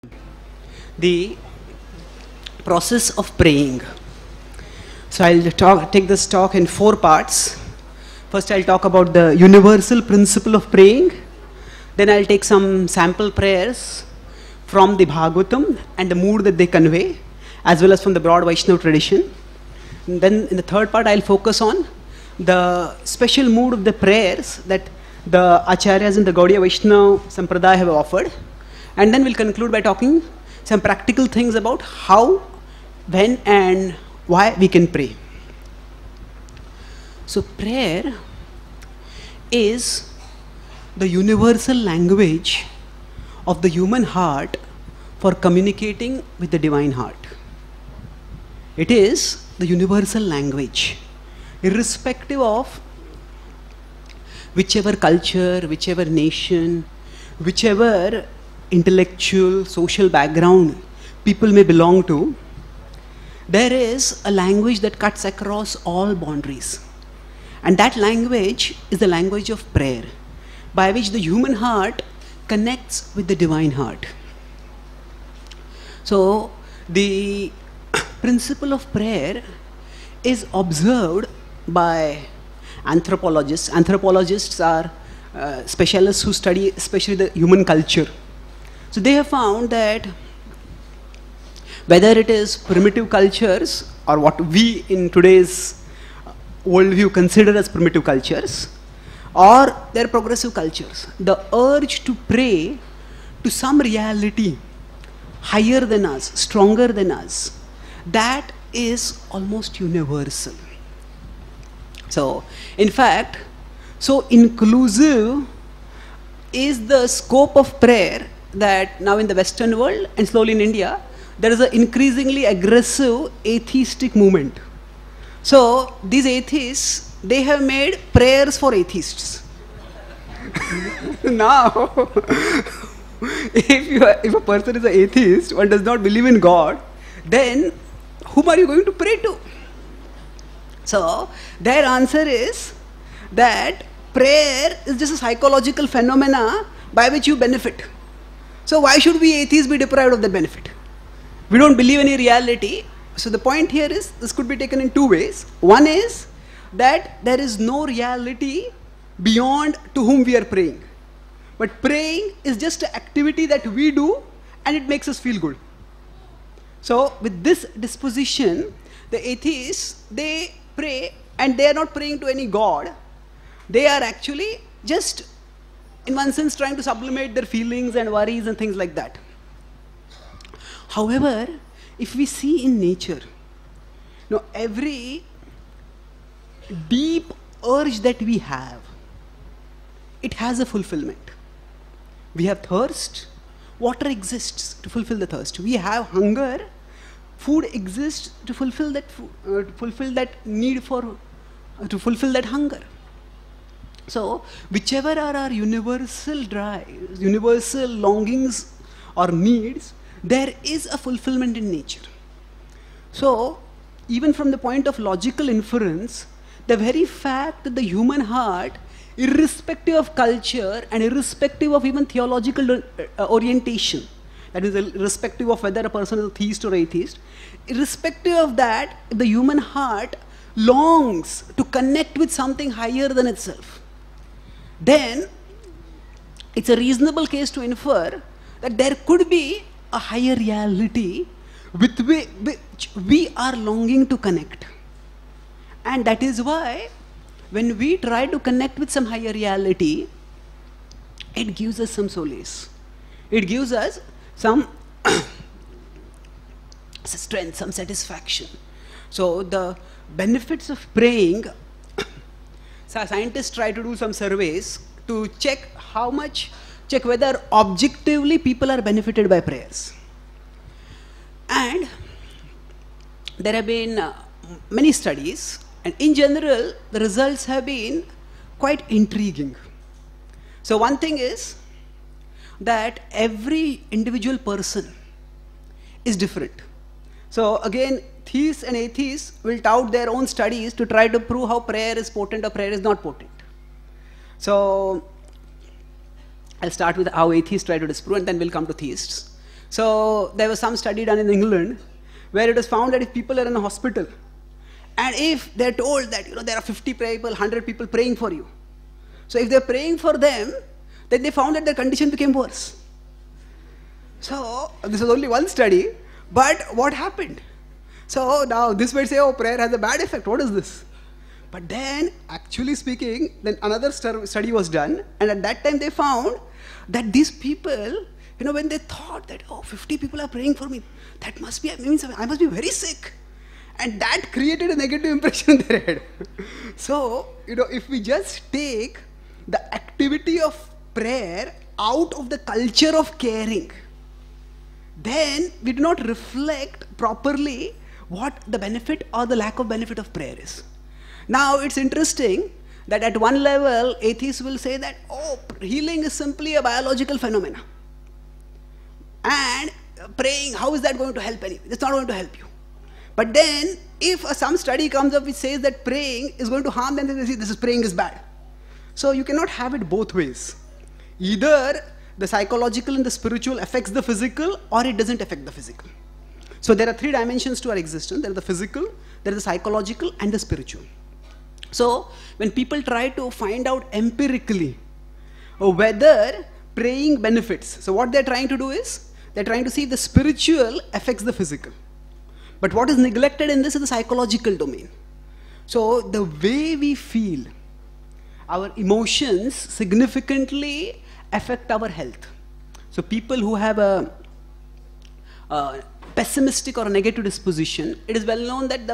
the process of praying. So I'll take this talk in 4 parts. First I'll talk about the universal principle of praying. Then I'll take some sample prayers from the Bhagavatam and the mood that they convey, as well as from the broad Vaishnava tradition. And then in the 3rd part I'll focus on the special mood of the prayers that the Acharyas in the Gaudiya Vaishnava Sampradaya have offered. And then we'll conclude by talking some practical things about how, when and why we can pray. So prayer is the universal language of the human heart for communicating with the divine heart. It is the universal language, irrespective of whichever culture, whichever nation, whichever intellectual, social background people may belong to. There is a language that cuts across all boundaries. And that language is the language of prayer, by which the human heart connects with the divine heart. So, the principle of prayer is observed by anthropologists. Anthropologists are specialists who study especially the human culture. So they have found that whether it is primitive cultures or what we in today's worldview consider as primitive cultures, or their progressive cultures, the urge to pray to some reality higher than us, stronger than us, that is almost universal. So, in fact, so inclusive is the scope of prayer that now in the Western world and slowly in India, there is an increasingly aggressive atheistic movement. So, these atheists, they have made prayers for atheists. Now, if a person is an atheist, one does not believe in God, then whom are you going to pray to? So, their answer is that prayer is just a psychological phenomena by which you benefit. So, why should we atheists be deprived of that benefit? We don't believe any reality. So, the point here is, this could be taken in 2 ways. One is that there is no reality beyond to whom we are praying. But praying is just an activity that we do and it makes us feel good. So, with this disposition, the atheists, they pray and they are not praying to any God. They are actually just, in one sense, trying to sublimate their feelings and worries and things like that. However, if we see in nature, every deep urge that we have, it has a fulfillment. We have thirst, water exists to fulfill the thirst. We have hunger, food exists to fulfill that need for, to fulfill that hunger. So, whichever are our universal drives, universal longings or needs, there is a fulfillment in nature. So, even from the point of logical inference, the very fact that the human heart, irrespective of culture and irrespective of even theological orientation, that is, irrespective of whether a person is a theist or atheist, irrespective of that, the human heart longs to connect with something higher than itself, then it's a reasonable case to infer that there could be a higher reality with which we are longing to connect. And that is why when we try to connect with some higher reality, it gives us some solace. It gives us some strength, some satisfaction. So the benefits of praying, scientists try to do some surveys to check whether objectively people are benefited by prayers. And there have been many studies, and in general, the results have been quite intriguing. So one thing is that every individual person is different. So again, theists and atheists will tout their own studies to try to prove how prayer is potent or prayer is not potent. So I'll start with how atheists try to disprove and then we'll come to theists. So there was some study done in England where it was found that if people are in a hospital and if they're told that there are 50 people, 100 people praying for you, so if they're praying for them, then they found that their condition became worse. So this was only one study, but what happened? So now this might say, oh, prayer has a bad effect. What is this? But then, actually speaking, then another study was done, and at that time they found that these people, when they thought that, oh, 50 people are praying for me, that must means I must be very sick. And that created a negative impression in their head. So, if we just take the activity of prayer out of the culture of caring, then we do not reflect properly what the benefit or the lack of benefit of prayer is. Now, it's interesting that at one level, atheists will say that, oh, healing is simply a biological phenomenon. And praying, how is that going to help anyone? It's not going to help you. But then, if some study comes up which says that praying is going to harm, then they say this is praying is bad. So you cannot have it both ways. Either the psychological and the spiritual affects the physical, or it doesn't affect the physical. So there are three dimensions to our existence. There is the physical, there is the psychological, and the spiritual. So when people try to find out empirically whether praying benefits, so what they're trying to do is, they're trying to see if the spiritual affects the physical. But what is neglected in this is the psychological domain. So the way we feel, our emotions significantly affect our health. So people who have a pessimistic or a negative disposition, it is well known that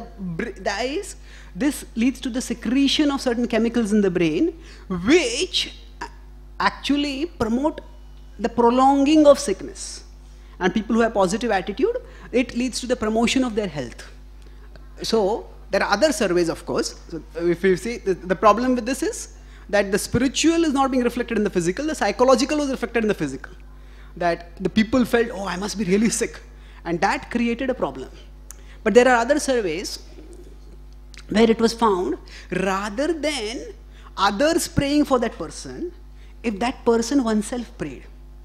this leads to the secretion of certain chemicals in the brain, which actually promote the prolonging of sickness. And people who have positive attitude, it leads to the promotion of their health. So there are other surveys, of course. So if you see, the problem with this is that the spiritual is not being reflected in the physical, the psychological was reflected in the physical. That the people felt, oh, I must be really sick. And that created a problem. But there are other surveys where it was found, rather than others praying for that person, if that person oneself prayed,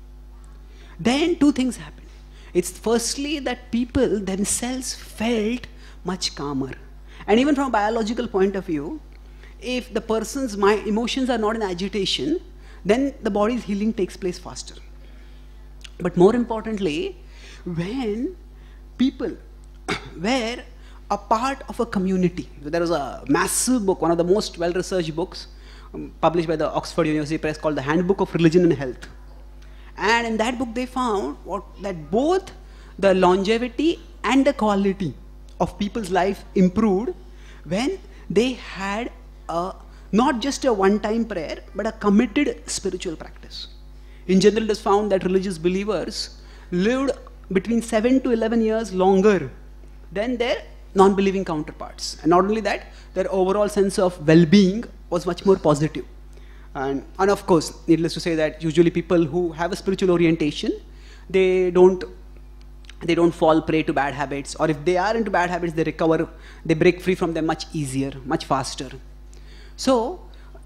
then two things happened. It's firstly that people themselves felt much calmer. And even from a biological point of view, if the person's emotions are not in agitation, then the body's healing takes place faster. But more importantly, when people were a part of a community, there was a massive book, one of the most well-researched books, published by the Oxford University Press, called The Handbook of Religion and Health. And in that book they found that both the longevity and the quality of people's life improved when they had not just a one-time prayer, but a committed spiritual practice. In general, it is found that religious believers lived between 7 to 11 years longer than their non-believing counterparts. And not only that, their overall sense of well-being was much more positive. And of course, needless to say that usually people who have a spiritual orientation, they don't fall prey to bad habits, or if they are into bad habits, they recover, they break free from them much easier, much faster. So,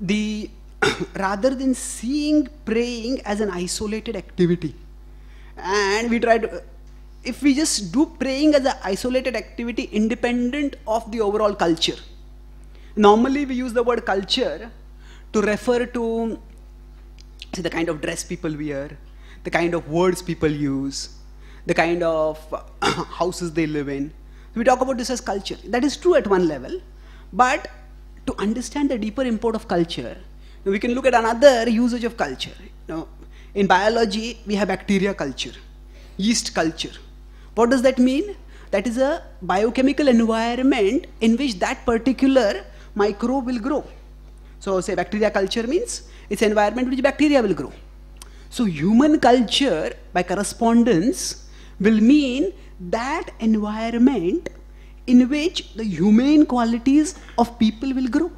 rather than seeing praying as an isolated activity, and we try to, if we just do praying as an isolated activity independent of the overall culture, normally we use the word culture to refer to the kind of dress people wear, the kind of words people use, the kind of houses they live in. We talk about this as culture. That is true at one level, but to understand the deeper import of culture, we can look at another usage of culture. In biology, we have bacteria culture, yeast culture. What does that mean? That is a biochemical environment in which that particular microbe will grow. So say bacteria culture means it's an environment in which bacteria will grow. So human culture, by correspondence, will mean that environment in which the humane qualities of people will grow.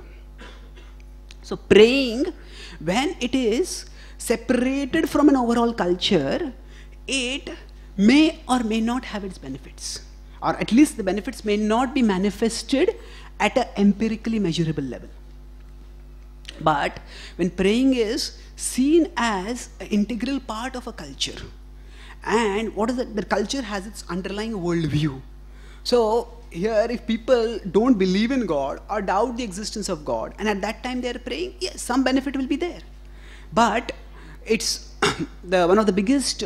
So praying, when it is separated from an overall culture, it may or may not have its benefits. Or at least the benefits may not be manifested at an empirically measurable level. But when praying is seen as an integral part of a culture, And what is it? The culture has its underlying worldview. So here, if people don't believe in God or doubt the existence of God, and at that time they are praying, yes, some benefit will be there. But it's one of the biggest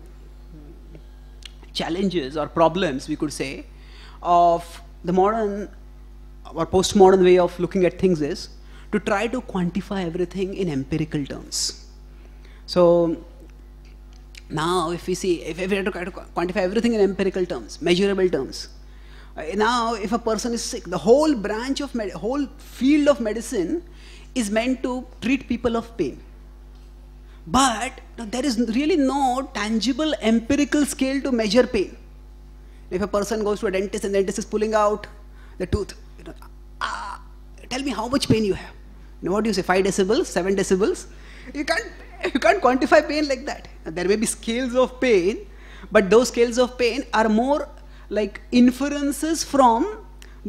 challenges or problems, we could say, of the modern or postmodern way of looking at things is to try to quantify everything in empirical terms. So now if we see, if we have to try to quantify everything in empirical terms, measurable terms, now if a person is sick, the whole branch of, whole field of medicine is meant to treat people of pain. But there is really no tangible empirical scale to measure pain. If a person goes to a dentist and the dentist is pulling out the tooth, tell me how much pain you have. What do you say, 5 decibels, 7 decibels? You can't quantify pain like that. There may be scales of pain, but those scales of pain are more like inferences from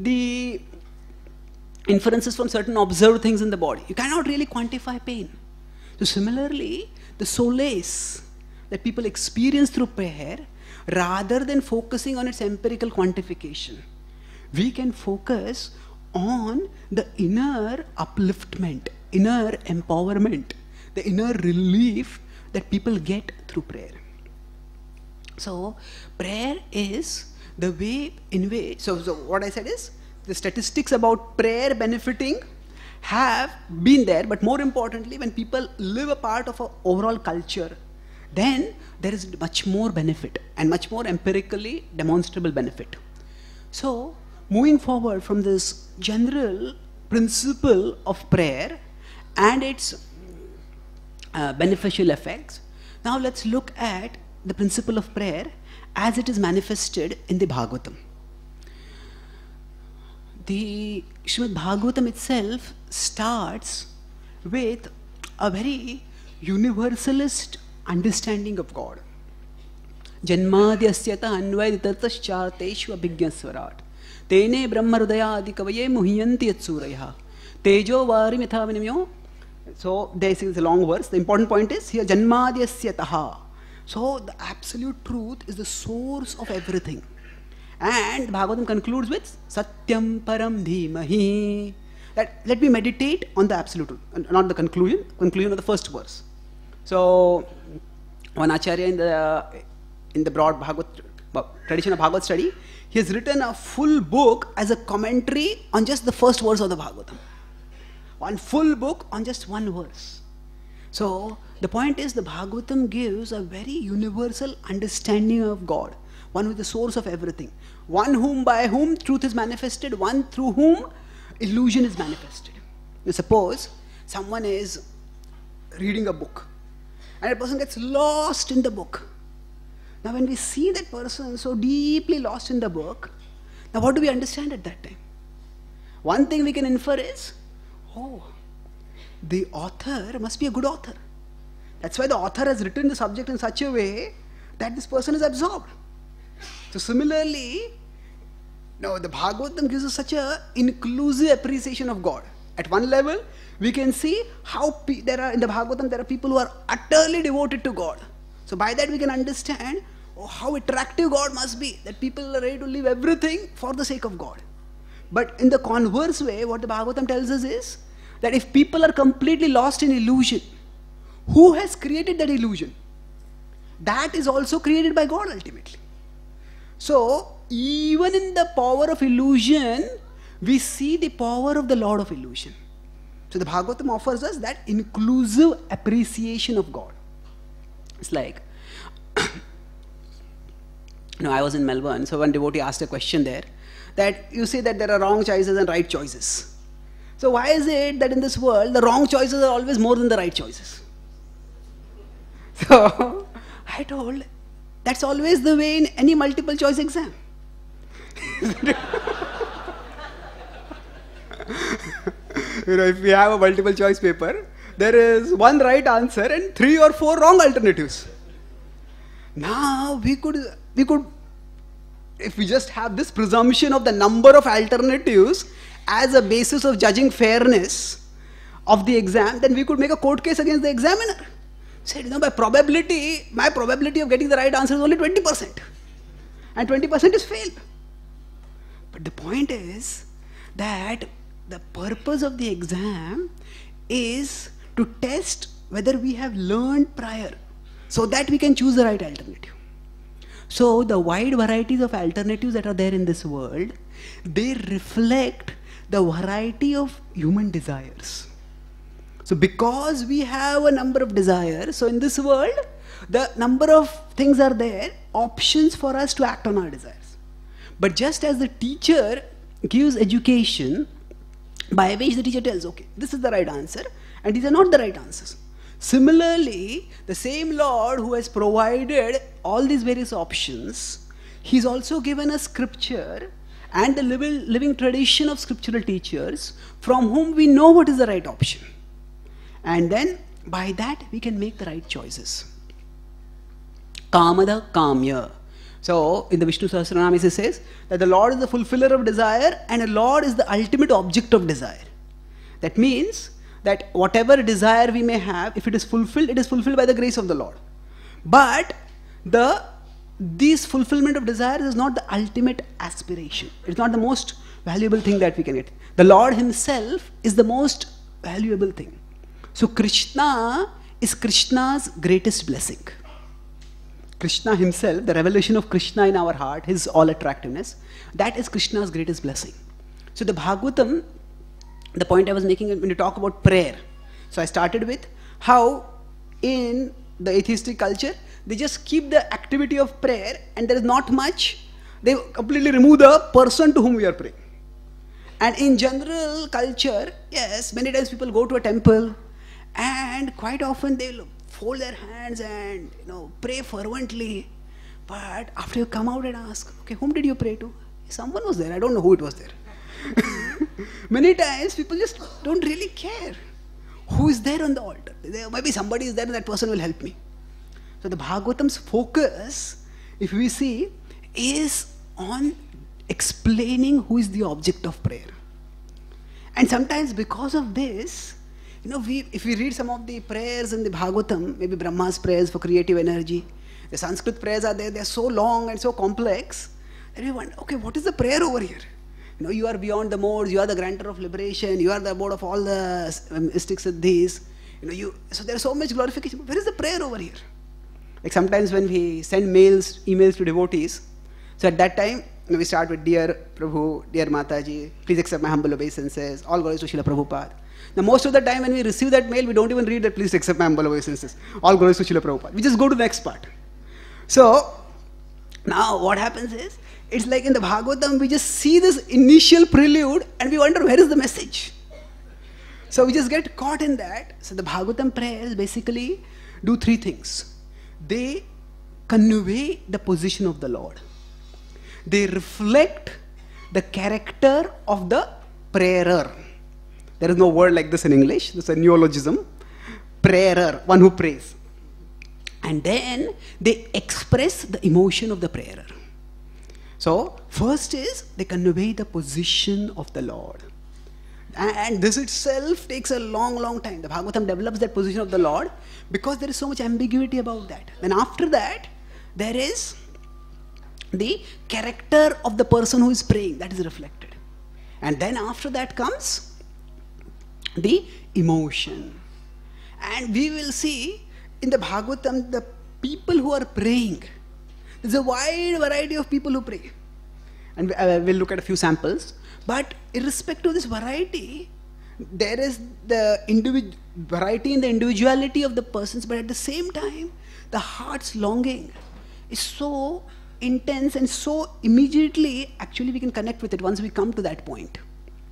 certain observed things in the body. You cannot really quantify pain. So similarly, the solace that people experience through prayer, rather than focusing on its empirical quantification, we can focus on the inner upliftment, inner empowerment, the inner relief that people get through prayer. So prayer is the way in which, so what I said is, the statistics about prayer benefiting have been there, but more importantly, when people live a part of an overall culture, then there is much more benefit and much more empirically demonstrable benefit. So moving forward from this general principle of prayer and its beneficial effects, now let's look at the principle of prayer as it is manifested in the Bhagavatam. The Srimad Bhagavatam itself starts with a very universalist understanding of God. Janmadyasyata anvaiditatascha abhigyasvarat tene brahmarudayadi kavaye muhyanti yatsuraya tejo varim yatha vinimyo. So this is a long verse. The important point is here janmadyasyataha. So the absolute truth is the source of everything. And Bhagavatam concludes with Satyam Param Dhimahi. Let me meditate on the absolute truth, not the conclusion of the first verse. So one Acharya in the broad tradition of Bhagavad study, he has written a full book as a commentary on just the first verse of the Bhagavatam. One full book on just one verse. So the point is, the Bhagavatam gives a very universal understanding of God, one who is the source of everything, one by whom truth is manifested, one through whom illusion is manifested. You suppose someone is reading a book and a person gets lost in the book. Now when we see that person so deeply lost in the book, now what do we understand at that time? One thing we can infer is, oh, the author must be a good author. That's why the author has written the subject in such a way that this person is absorbed. So similarly, now the Bhagavatam gives us such an inclusive appreciation of God. At one level, we can see how in the Bhagavatam there are people who are utterly devoted to God. So by that we can understand how attractive God must be, that people are ready to leave everything for the sake of God. But in the converse way, what the Bhagavatam tells us is that if people are completely lost in illusion, who has created that illusion? That is also created by God ultimately. So even in the power of illusion, we see the power of the Lord of illusion. So the Bhagavatam offers us that inclusive appreciation of God. It's like, I was in Melbourne, so one devotee asked a question there, that you say that there are wrong choices and right choices. So why is it that in this world, the wrong choices are always more than the right choices? So I told, that's always the way in any multiple choice exam. If we have a multiple choice paper, there is one right answer and 3 or 4 wrong alternatives. Now we could, if we just have this presumption of the number of alternatives as a basis of judging fairness of the exam, then we could make a court case against the examiner. said, my probability of getting the right answer is only 20%. And 20% is fail. But the point is that the purpose of the exam is to test whether we have learned prior, so that we can choose the right alternative. So the wide varieties of alternatives that are there in this world, they reflect the variety of human desires. So because we have a number of desires, so in this world, the number of things are there, options for us to act on our desires. But just as the teacher gives education, by which the teacher tells, okay, this is the right answer, and these are not the right answers. Similarly, the same Lord who has provided all these various options, He's also given us scripture and the living tradition of scriptural teachers from whom we know what is the right option. And then by that we can make the right choices. Kamada Kamya. So in the Vishnu Sahasranama it says that the Lord is the fulfiller of desire and the Lord is the ultimate object of desire. That means that whatever desire we may have, if it is fulfilled by the grace of the Lord. But this fulfillment of desire is not the ultimate aspiration. It's not the most valuable thing that we can get. The Lord Himself is the most valuable thing. So Krishna is Krishna's greatest blessing. Krishna Himself, the revelation of Krishna in our heart, His all attractiveness, that is Krishna's greatest blessing. So the Bhagavatam, the point I was making when you talk about prayer. So I started with how in the atheistic culture, they just keep the activity of prayer and there is not much. They completely remove the person to whom we are praying. And in general culture, yes, many times people go to a temple and quite often they will fold their hands and pray fervently. But after you come out and ask, okay, whom did you pray to? Someone was there, I don't know who it was there. Many times people just don't really care who is there on the altar. Maybe somebody is there and that person will help me. So the Bhagavatam's focus, if we see, is on explaining who is the object of prayer. And sometimes because of this, if we read some of the prayers in the Bhagavatam, maybe Brahma's prayers for creative energy, the Sanskrit prayers are there, they are so long and so complex, that we wonder, okay, what is the prayer over here? You are beyond the modes, you are the grantor of liberation, you are the abode of all the mystics and these. So there is so much glorification. Where is the prayer over here? Like sometimes when we send emails to devotees, so at that time, we start with, Dear Prabhu, Dear Mataji, please accept my humble obeisances, all glories to Srila Prabhupada. Now most of the time when we receive that mail, we don't even read that, please accept my humble obeisances, all glories to Srila Prabhupada. We just go to the next part. So, now what happens is, it's like in the Bhagavatam, we just see this initial prelude and we wonder where is the message. So we just get caught in that. So the Bhagavatam prayers basically do three things. They convey the position of the Lord. They reflect the character of the prayer. There is no word like this in English. This is a neologism. Prayer, one who prays. And then they express the emotion of the prayer. So, first is they convey the position of the Lord. And this itself takes a long time. The Bhagavatam develops that position of the Lord because there is so much ambiguity about that. Then after that, there is the character of the person who is praying, that is reflected. And then after that comes the emotion. And we will see in the Bhagavatam, the people who are praying, there's a wide variety of people who pray. And we'll look at a few samples. But irrespective of this variety, there is the variety in the individuality of the persons, but at the same time, the heart's longing is so intense and so immediately, actually we can connect with it once we come to that point.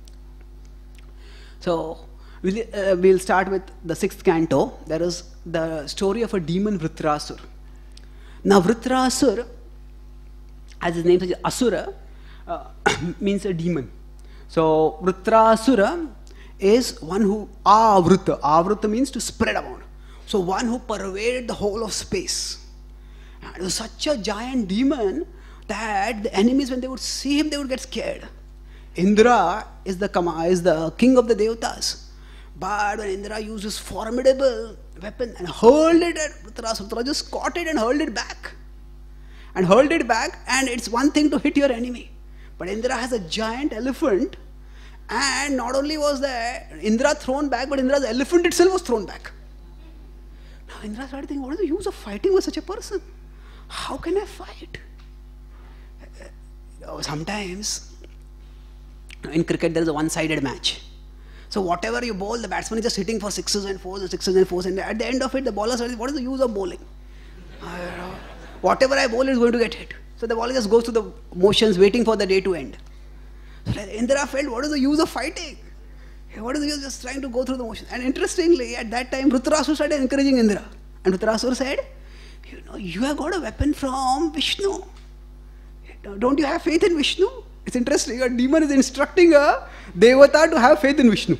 So, we'll start with the 6th canto. There is the story of a demon Vritrasur. Now Vritrasur, as his name suggests, Asura, means a demon. So Vritrasura is one who, Avrita means to spread around. So one who pervaded the whole of space. And it was such a giant demon that the enemies, when they would see him, they would get scared. Indra is the king of the Devatas. But when Indra used his formidable weapon and hurled it at Dhritarashtra. Dhritarashtra just caught it and hurled it back. And it's one thing to hit your enemy. But Indra has a giant elephant, and not only was there Indra thrown back, but Indra's elephant itself was thrown back. Now Indra started thinking, what is the use of fighting with such a person? How can I fight? Sometimes in cricket there is a one-sided match. So whatever you bowl, the batsman is just hitting for sixes and fours, and at the end of it, the bowler says, what is the use of bowling? Whatever I bowl is going to get hit. So the bowler just goes through the motions, waiting for the day to end. So Indra felt, what is the use of fighting? What is the use of just trying to go through the motions? And interestingly, at that time, Dhritarashtra started encouraging Indra. And Dhritarashtra said, you have got a weapon from Vishnu. Don't you have faith in Vishnu? It's interesting, a demon is instructing a Devata to have faith in Vishnu.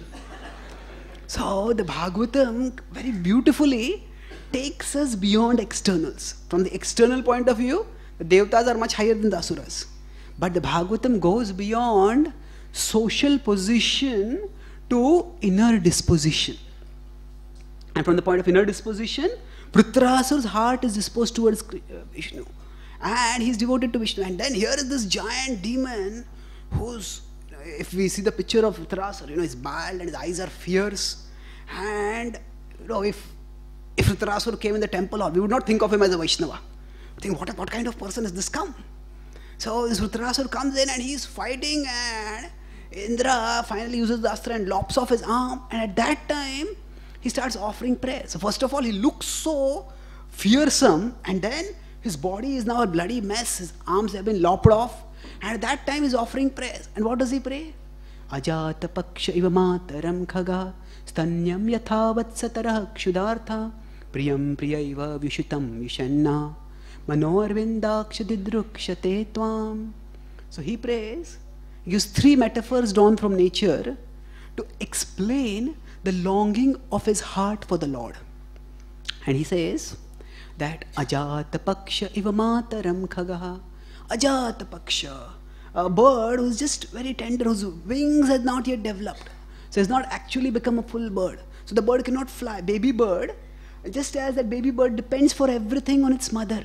So the Bhagavatam very beautifully takes us beyond externals. From the external point of view, the Devatas are much higher than the Asuras. But the Bhagavatam goes beyond social position to inner disposition. And from the point of inner disposition, Dhritarashtra's heart is disposed towards Vishnu. And he's devoted to Vishnu. And then here is this giant demon who's, if we see the picture of Dhritarashtra, he's bald and his eyes are fierce. And, if Dhritarashtra came in the temple, we would not think of him as a Vaishnava. We think, what kind of person has this come? So this Dhritarashtra comes in and he's fighting, and Indra finally uses the astra and lops off his arm. And at that time, he starts offering prayers. So first of all, he looks so fearsome, and then his body is now a bloody mess. His arms have been lopped off. And at that time, he's offering prayers. And what does he pray? Ajata paksha iva mataram khaga stanyam yatha vatsatarah kshudartha priyam priyaiva vishutam vishanna manorvindaksha didrukshate tvam. So he prays. He gives three metaphors drawn from nature to explain the longing of his heart for the Lord. And he says that Ajata Paksha iva mataram khagaha. Ajata Paksha, a bird who's just very tender, whose wings have not yet developed. So it's not actually become a full bird. So the bird cannot fly. Baby bird, just as that baby bird depends for everything on its mother.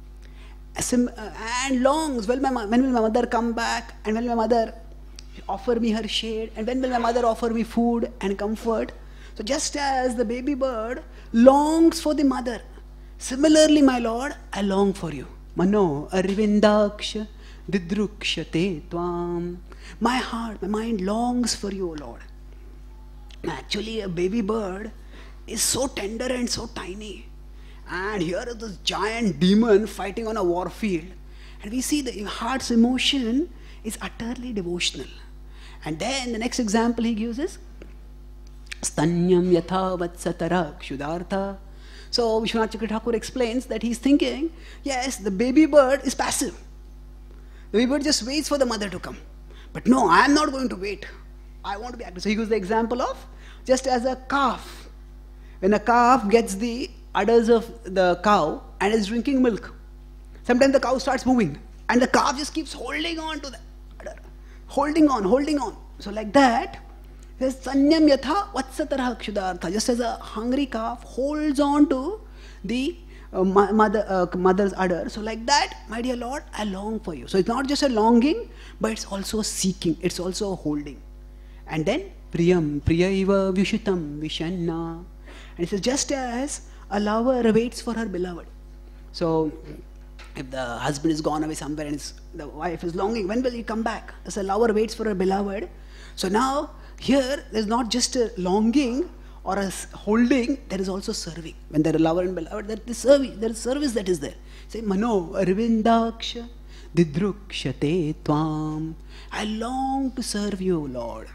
And longs, when will my mother come back? And when will my mother offer me her shade? And when will my mother offer me food and comfort? So just as the baby bird longs for the mother, similarly, my Lord, I long for you. Mano arvindaksha didrukshate tvam. My heart, my mind longs for you, O Lord. Actually, a baby bird is so tender and so tiny. And here is this giant demon fighting on a war field. And we see the heart's emotion is utterly devotional. And then the next example he gives is Stanyam yatha vatsatara kshudartha. So Vishwanath Chakravarti Thakur explains that he's thinking, yes, the baby bird is passive. The baby bird just waits for the mother to come. But no, I am not going to wait. I want to be active. So he gives the example of just as a calf. When a calf gets the udders of the cow and is drinking milk, sometimes the cow starts moving and the calf just keeps holding on to the udder. Holding on. So like that, there's sanyam yatha vatsatarah kshudartha. Just as a hungry calf holds on to the mother's udder. So like that, my dear Lord, I long for you. So it's not just a longing, but it's also a seeking. It's also a holding. And then, priyam priyaiva vishutam vishanna. And it says, just as a lover waits for her beloved. So, if the husband is gone away somewhere and the wife is longing, when will he come back? As a lover waits for her beloved. So now, here, there's not just a longing or a holding, there is also serving. When there are lover and beloved, there is service that is there. Say, Mano arvindaksha didrukshate tvam. I long to serve you, Lord.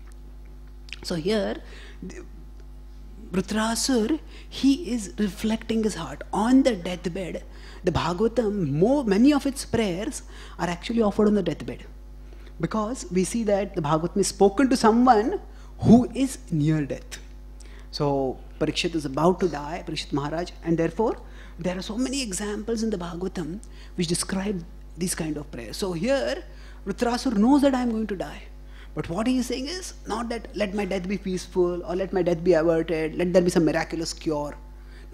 So here, Dhritarashtra, he is reflecting his heart. On the deathbed, the Bhagavatam, many of its prayers are actually offered on the deathbed. Because we see that the Bhagavatam is spoken to someone who is near death. So Parikshit is about to die, Parikshit Maharaj, and therefore there are so many examples in the Bhagavatam which describe these kind of prayers. So here, Dhritarashtra knows that I am going to die. But what he is saying is not that let my death be peaceful or let my death be averted, let there be some miraculous cure.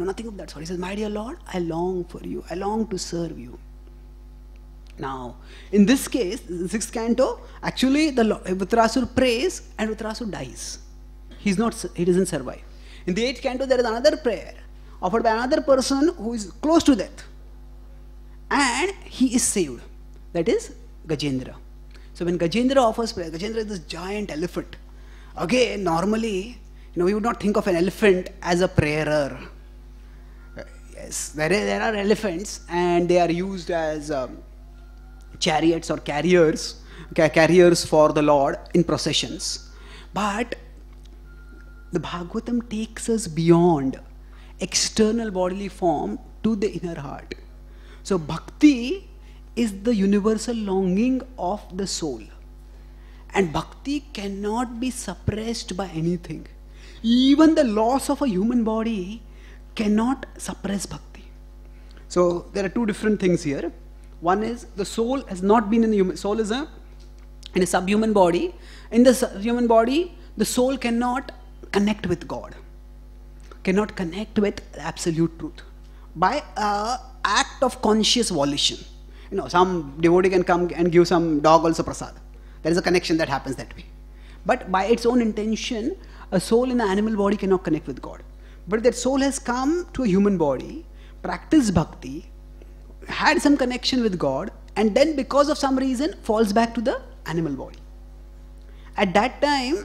No, nothing of that sort. He says, my dear Lord, I long for you. I long to serve you. Now, in this case, the 6th canto, actually the Vritrasur prays and Vritrasur dies. He doesn't survive. In the 8th canto, there is another prayer offered by another person who is close to death. And he is saved. That is Gajendra. So when Gajendra offers prayer, Gajendra is this giant elephant. Again, normally, we would not think of an elephant as a prayer. Yes, there are elephants and they are used as chariots or carriers for the Lord in processions. But the Bhagavatam takes us beyond external bodily form to the inner heart. So bhakti is the universal longing of the soul. And bhakti cannot be suppressed by anything. Even the loss of a human body cannot suppress bhakti. So there are two different things here. One is the soul has not been in the human, soul is in a subhuman body. In the subhuman body, the soul cannot connect with God, cannot connect with absolute truth by an act of conscious volition. Some devotee can come and give some dog also prasad. There is a connection that happens that way. But by its own intention, a soul in an animal body cannot connect with God. But if that soul has come to a human body, practiced bhakti, had some connection with God, and then because of some reason falls back to the animal body. At that time,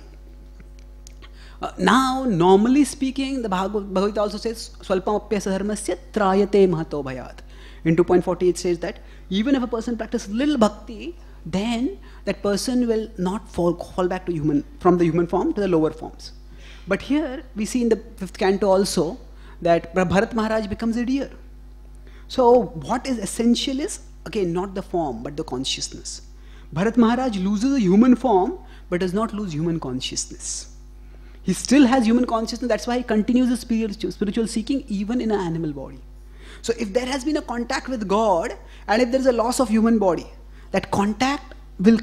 now normally speaking, the Bhagavad Gita also says, Swalpam apyasa dharmasya trayate mahato bhayat. In 2.40 it says that even if a person practices little bhakti, then that person will not fall back to from the human form to the lower forms. But here we see in the 5th canto also that Bharat Maharaj becomes a deer. So what is essential is, again, not the form but the consciousness. Bharat Maharaj loses a human form but does not lose human consciousness. He still has human consciousness, that's why he continues his spiritual seeking even in an animal body. So if there has been a contact with God and if there is a loss of human body, that contact will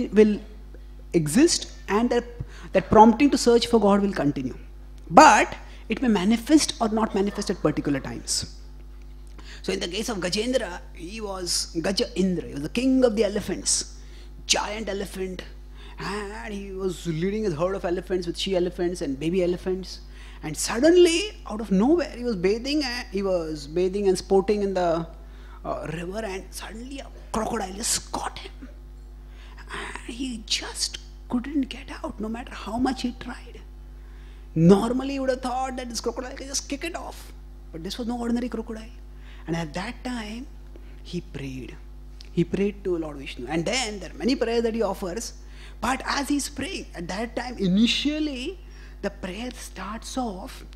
exist and that prompting to search for God will continue. But it may manifest or not manifest at particular times. So in the case of Gajendra, he was Gaja Indra, he was the king of the elephants, giant elephant, and he was leading his herd of elephants with she elephants and baby elephants. And suddenly, out of nowhere, he was bathing and sporting in the river, and suddenly a crocodile just caught him. And he just couldn't get out, no matter how much he tried. Normally, he would have thought that this crocodile can just kick it off. But this was no ordinary crocodile. And at that time, he prayed. He prayed to Lord Vishnu. And then there are many prayers that he offers. But as he's praying, at that time, initially, the prayer starts off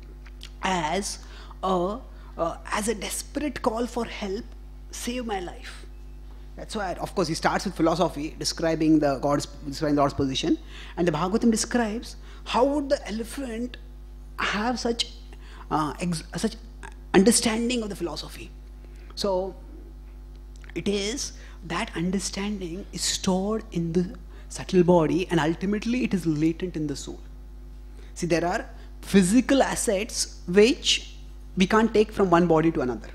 as a desperate call for help, save my life. That's why, of course, he starts with philosophy, describing the God's position. And the Bhagavatam describes how would the elephant have such understanding of the philosophy. So, it is that understanding is stored in the subtle body and ultimately it is latent in the soul. See, there are physical assets which we can't take from one body to another.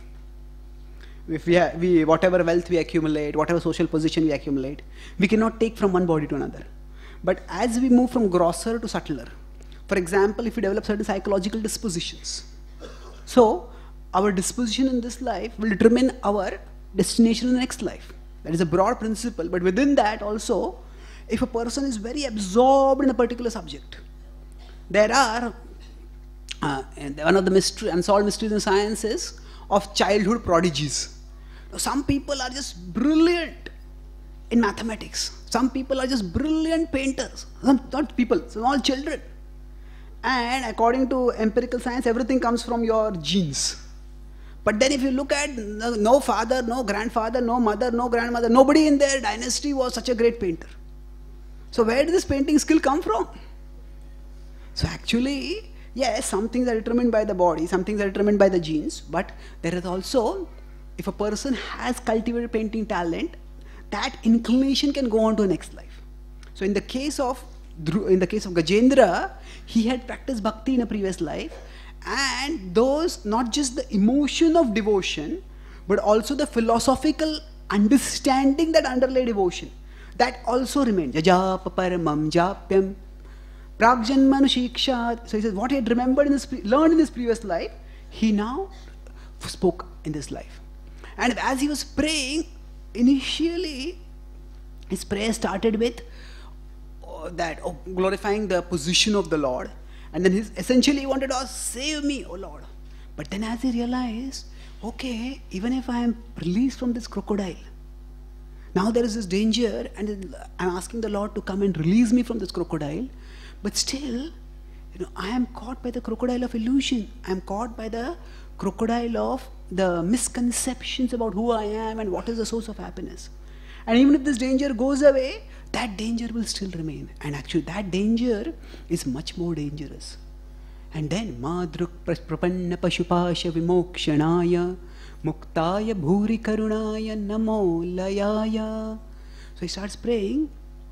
If whatever wealth we accumulate, whatever social position we accumulate, we cannot take from one body to another. But as we move from grosser to subtler, for example, if we develop certain psychological dispositions, so our disposition in this life will determine our destination in the next life. That is a broad principle, but within that also, if a person is very absorbed in a particular subject, there are one of the unsolved mysteries in science is of childhood prodigies. Some people are just brilliant in mathematics. Some people are just brilliant painters. Not people, small children. And according to empirical science, everything comes from your genes. But then if you look at no father, no grandfather, no mother, no grandmother, nobody in their dynasty was such a great painter. So where did this painting skill come from? So actually, yes, some things are determined by the body, some things are determined by the genes, but there is also, if a person has cultivated painting talent, that inclination can go on to the next life. So in the case of Gajendra, he had practiced bhakti in a previous life, And those, not just the emotion of devotion, but also the philosophical understanding that underlay devotion, that also remained. Jajapa paramam japyam pragjanmanu shikshat. So he says, what he had remembered learned in his previous life, he now spoke in this life. And as he was praying, initially his prayer started with glorifying the position of the Lord. And then essentially he wanted to ask, save me, O Lord. But then as he realized, okay, even if I am released from this crocodile, now there is this danger, and I'm asking the Lord to come and release me from this crocodile, but still, I am caught by the crocodile of illusion. I am caught by the crocodile of the misconceptions about who I am and what is the source of happiness. And even if this danger goes away, that danger will still remain. And actually that danger is much more dangerous. And then Madruk prapanna pashupasha vimokshanaya muktaya bhuri karunaya namo layaya. So he starts praying,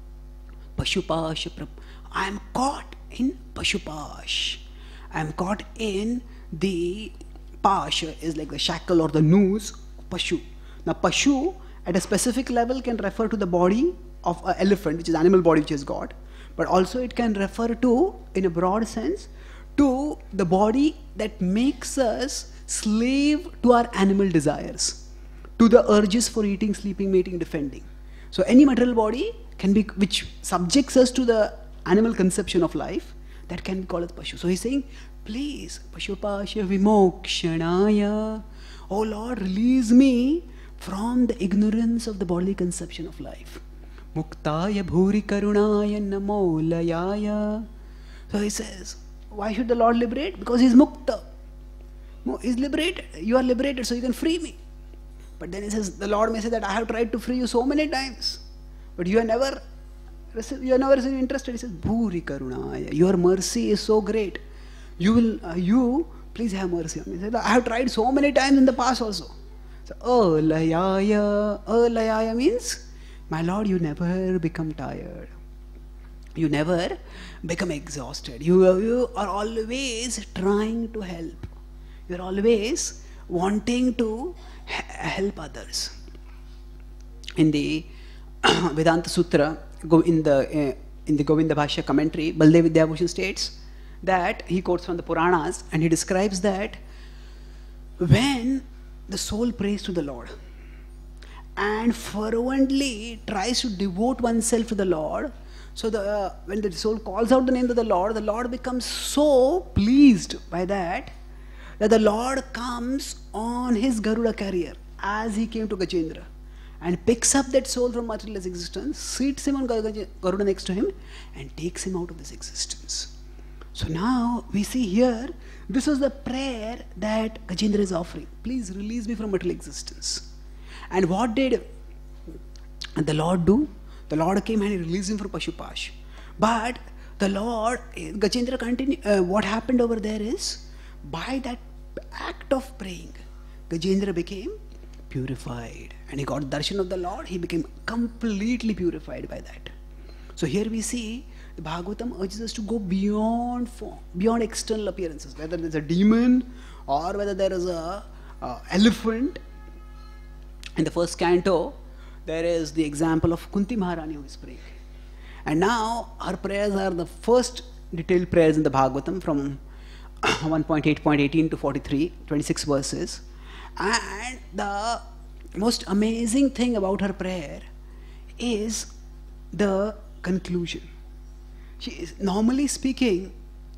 Pashupasha, I am caught in Pashupash. I am caught in the Pasha is like the shackle or the noose, Pashu. Now Pashu at a specific level can refer to the body of an elephant, which is animal body which is God, but also it can refer to, in a broad sense, to the body that makes us slave to our animal desires, to the urges for eating, sleeping, mating, defending. So any material body can be, which subjects us to the animal conception of life, that can be called as Pashu. So he's saying, please, Pashupasha vimokshanaya, oh Lord, release me from the ignorance of the bodily conception of life. Muktaya bhuri karunaya namo layaya. So he says, why should the Lord liberate? Because he is mukta. He is liberated. You are liberated, so you can free me. But then he says, the Lord may say that I have tried to free you so many times, but you have never received interest. He says, bhuri karunaya. Your mercy is so great. You please have mercy on me. He says, I have tried so many times in the past also. So, alayaya means, my Lord, you never become tired. You never become exhausted. You are always trying to help. You are always wanting to help others. In the Vedanta Sutra, in the Govinda Bhashya commentary, Baldev Vidyabhushan states that, he quotes from the Puranas, and he describes that when the soul prays to the Lord and fervently tries to devote oneself to the Lord, so when the soul calls out the name of the Lord becomes so pleased by that the Lord comes on his Garuda carrier, as he came to Gajendra, and picks up that soul from materialist existence, seats him on Garuda next to him, and takes him out of this existence. So now we see here, this is the prayer that Gajendra is offering. Please release me from material existence. And what did the Lord do? The Lord came and he released him from Pashupash. But the Lord, Gajendra continued, what happened over there is, by that act of praying, Gajendra became purified. And he got darshan of the Lord, he became completely purified by that. So here we see, the Bhagavatam urges us to go beyond form, beyond external appearances, whether there's a demon or whether there is a elephant. In the first canto, there is the example of Kunti Maharani who is praying. And now her prayers are the first detailed prayers in the Bhagavatam from 1.8.18 to 43, 26 verses. And the most amazing thing about her prayer is the conclusion. She is, normally speaking,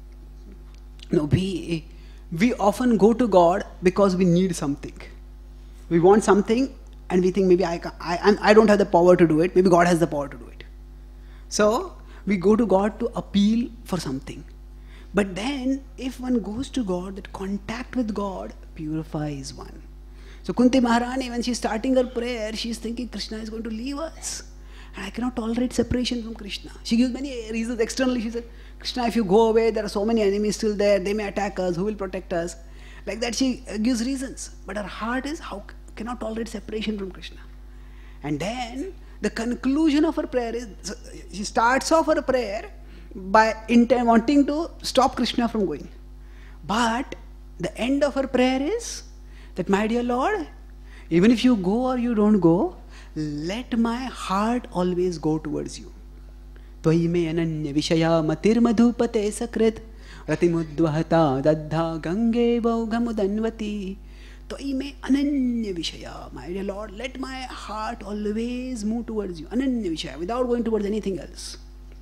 we often go to God because we need something. We want something and we think maybe I don't have the power to do it, maybe God has the power to do it. So we go to God to appeal for something. But then if one goes to God, that contact with God purifies one. So Kunti Maharani, when she's starting her prayer, she's thinking Krishna is going to leave us. And I cannot tolerate separation from Krishna. She gives many reasons externally. She said, Krishna, if you go away, there are so many enemies still there. They may attack us. Who will protect us? Like that she gives reasons. But her heart is, how cannot tolerate separation from Krishna. And then the conclusion of her prayer is, she starts off her prayer by wanting to stop Krishna from going. But the end of her prayer is that, my dear Lord, even if you go or you don't go, let my heart always go towards you. Tvai me ananya vishaya matir madhupate sakrit ratimudvahata daddha gange vaughamudanvati. Tvai me ananya vishaya. My dear Lord, let my heart always move towards you. Ananya vishaya, without going towards anything else.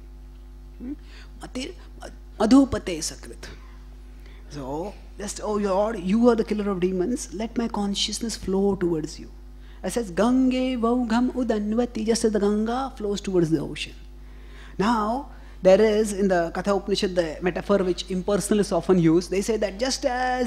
Matir madhupate sakrit. So, just, oh Lord, you are the killer of demons. Let my consciousness flow towards you. It says, Gange Vaugham Udanvati, just as the Ganga flows towards the ocean. Now, there is in the Katha Upanishad the metaphor which impersonalists often use. They say that just as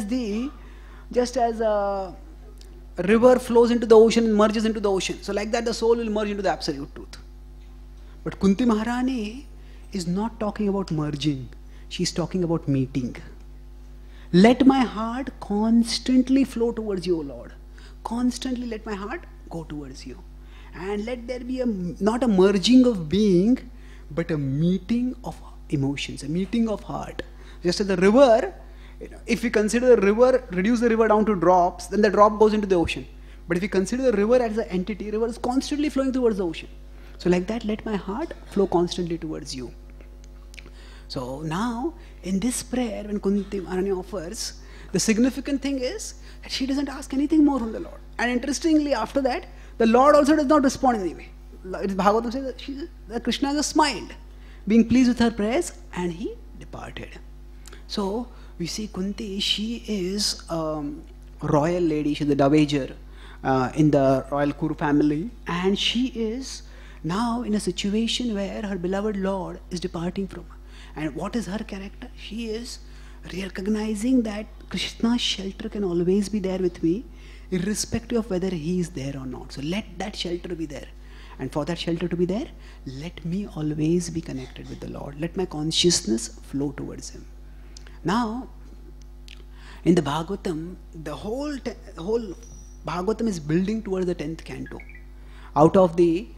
a river flows into the ocean and merges into the ocean, so like that the soul will merge into the absolute truth. But Kunti Maharani is not talking about merging. She is talking about meeting. Let my heart constantly flow towards you, O Lord. Constantly let my heart go towards you. And let there be not a merging of being, but a meeting of emotions, a meeting of heart. Just as the river, if we consider the river, reduce the river down to drops, then the drop goes into the ocean. But if we consider the river as an entity, river is constantly flowing towards the ocean. So like that, let my heart flow constantly towards you. So now, in this prayer, when Kunti Maharani offers, the significant thing is that she doesn't ask anything more from the Lord. And interestingly, after that, the Lord also does not respond in any way. Bhagavatam says that Krishna just smiled, being pleased with her prayers, and he departed. So, we see Kunti, she is a royal lady, she's a dowager in the royal Kuru family, and she is now in a situation where her beloved Lord is departing from her. And what is her character? She is recognizing that Krishna's shelter can always be there with me, irrespective of whether he is there or not. So let that shelter be there. And for that shelter to be there, let me always be connected with the Lord. Let my consciousness flow towards him. Now, in the Bhagavatam, the whole Bhagavatam is building towards the 10th canto. Out of the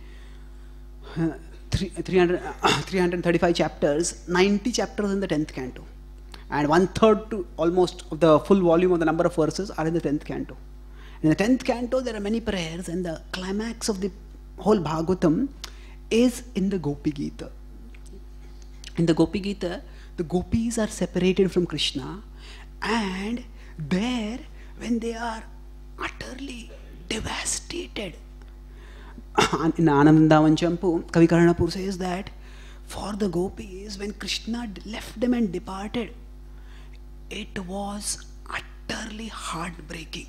335 chapters, 90 chapters in the 10th canto. And 1/3 to almost of the full volume of the number of verses are in the 10th canto. In the 10th canto, there are many prayers, and the climax of the whole Bhagavatam is in the Gopi Gita. In the Gopi Gita, the gopis are separated from Krishna, and there, when they are utterly devastated, in Anandavan Champu, Kavi Karanapur says that for the gopis, when Krishna left them and departed, it was utterly heartbreaking.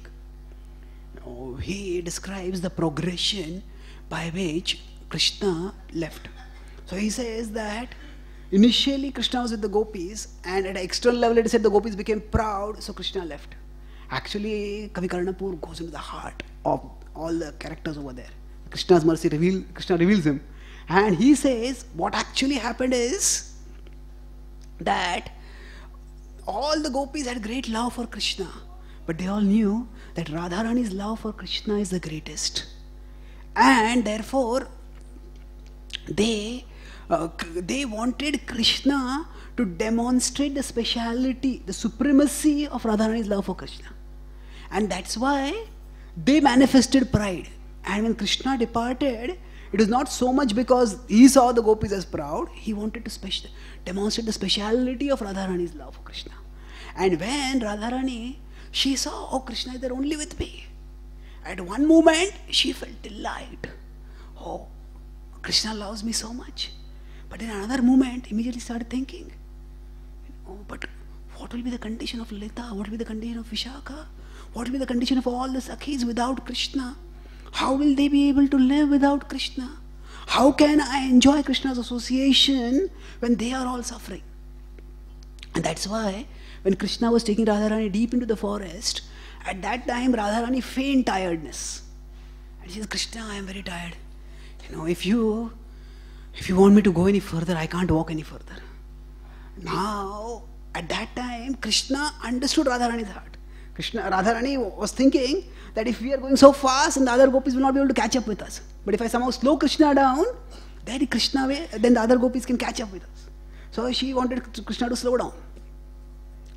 He describes the progression by which Krishna left. So he says that initially Krishna was with the gopis, and at an external level it said the gopis became proud, so Krishna left. Actually, Kavi Karanapur goes into the heart of all the characters over there. Krishna's mercy Krishna reveals him. And he says what actually happened is that all the gopis had great love for Krishna, but they all knew that Radharani's love for Krishna is the greatest. And therefore, they wanted Krishna to demonstrate the speciality, the supremacy of Radharani's love for Krishna. And that's why they manifested pride. And when Krishna departed, it was not so much because he saw the gopis as proud, he wanted to demonstrate the speciality of Radharani's love for Krishna. And when Radharani, she saw, oh, Krishna is there only with me. At one moment, she felt delight. Oh, Krishna loves me so much. But in another moment, immediately started thinking, oh, but what will be the condition of Lita? What will be the condition of Vishaka? What will be the condition of all the Sakhis without Krishna? How will they be able to live without Krishna? How can I enjoy Krishna's association when they are all suffering? And that's why when Krishna was taking Radharani deep into the forest, at that time Radharani feigned tiredness. And she says, Krishna, I am very tired. If you want me to go any further, I can't walk any further. Now, at that time, Krishna understood Radharani's heart. Radharani was thinking that if we are going so fast, and the other gopis will not be able to catch up with us. But if I somehow slow Krishna down, then the other gopis can catch up with us. So she wanted Krishna to slow down.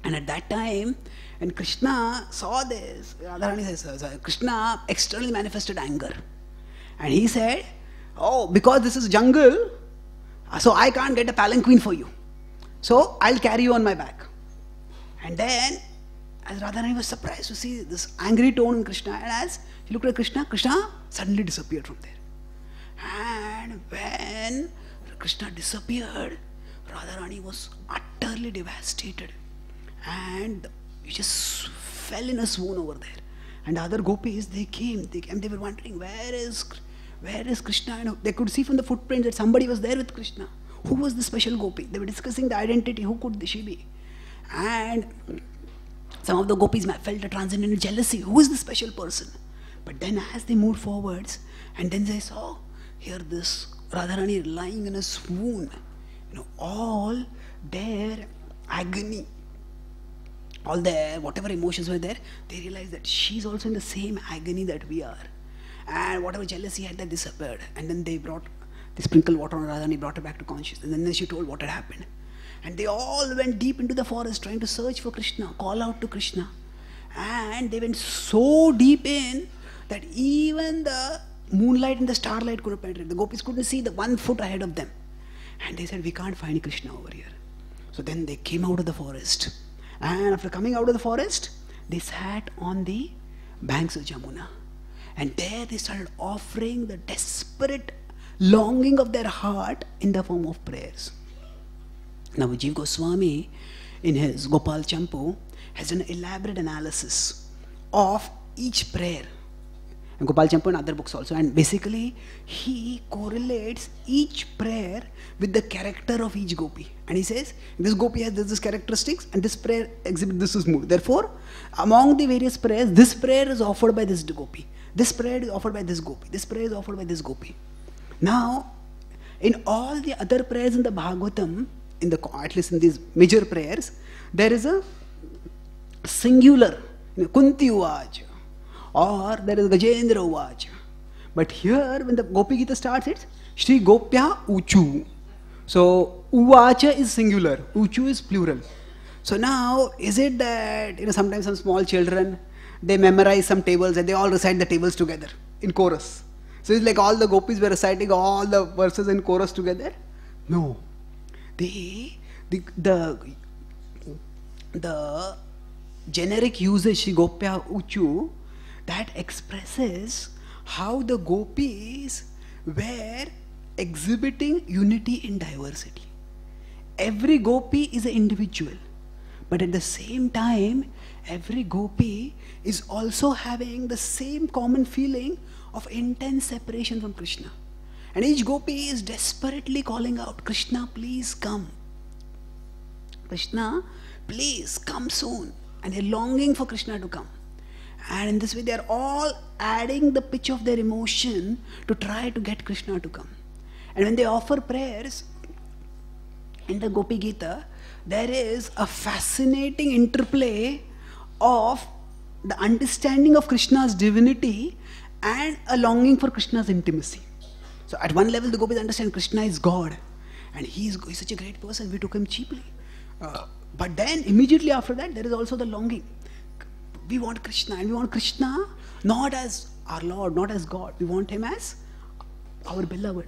And at that time, when Krishna saw this, Radharani says, Krishna externally manifested anger. And he said, oh, because this is jungle, so I can't get a palanquin for you. So I'll carry you on my back. And then, as Radharani was surprised to see this angry tone in Krishna, and as she looked at Krishna, Krishna suddenly disappeared from there. And when Krishna disappeared, Radharani was utterly devastated. And he just fell in a swoon over there. And the other gopis, they came, and they were wondering, where is Krishna? And they could see from the footprints that somebody was there with Krishna. Who was the special gopi? They were discussing the identity. Who could she be? And some of the gopis felt a transcendental jealousy. Who is the special person? But then as they moved forwards, and then they saw here this Radharani lying in a swoon. All their agony, all their whatever emotions were there, they realized that she's also in the same agony that we are. And whatever jealousy had, that disappeared. And then they sprinkled water on Radharani, brought her back to consciousness. And then she told what had happened. And they all went deep into the forest trying to search for Krishna, call out to Krishna. And they went so deep in that even the moonlight and the starlight couldn't penetrate. The gopis couldn't see the 1 foot ahead of them. And they said, we can't find Krishna over here. So then they came out of the forest. And after coming out of the forest, they sat on the banks of Jamuna. And there they started offering the desperate longing of their heart in the form of prayers. Now Jiva Goswami, in his Gopal Champu, has an elaborate analysis of each prayer. And Gopal Champu and other books also. And basically, he correlates each prayer with the character of each gopi. And he says, this gopi has this characteristics, and this prayer exhibits this mood. Therefore, among the various prayers, this prayer is offered by this gopi. This prayer is offered by this gopi. This prayer is offered by this gopi. Now, in all the other prayers in the Bhagavatam, at least in these major prayers, there is a singular, Kunti Uvacha, or there is Gajendra Uvacha. But here, when the Gopi Gita starts, it's Shri Gopya Uchu. So, Uvacha is singular, Uchu is plural. So now, is it that, sometimes some small children, they memorize some tables and they all recite the tables together in chorus. So it's like all the gopis were reciting all the verses in chorus together? No. The generic usage, Shri Gopya Uchu, that expresses how the gopis were exhibiting unity in diversity. Every gopi is an individual, but at the same time, every gopi is also having the same common feeling of intense separation from Krishna. And each gopi is desperately calling out, Krishna, please come. Krishna, please come soon. And they're longing for Krishna to come. And in this way, they're all adding the pitch of their emotion to try to get Krishna to come. And when they offer prayers in the Gopi Gita, there is a fascinating interplay of the understanding of Krishna's divinity and a longing for Krishna's intimacy. So at one level, the gopis understand Krishna is God, and he's such a great person, we took him cheaply. But then immediately after that, there is also the longing. We want Krishna, and we want Krishna not as our Lord, not as God. We want him as our beloved.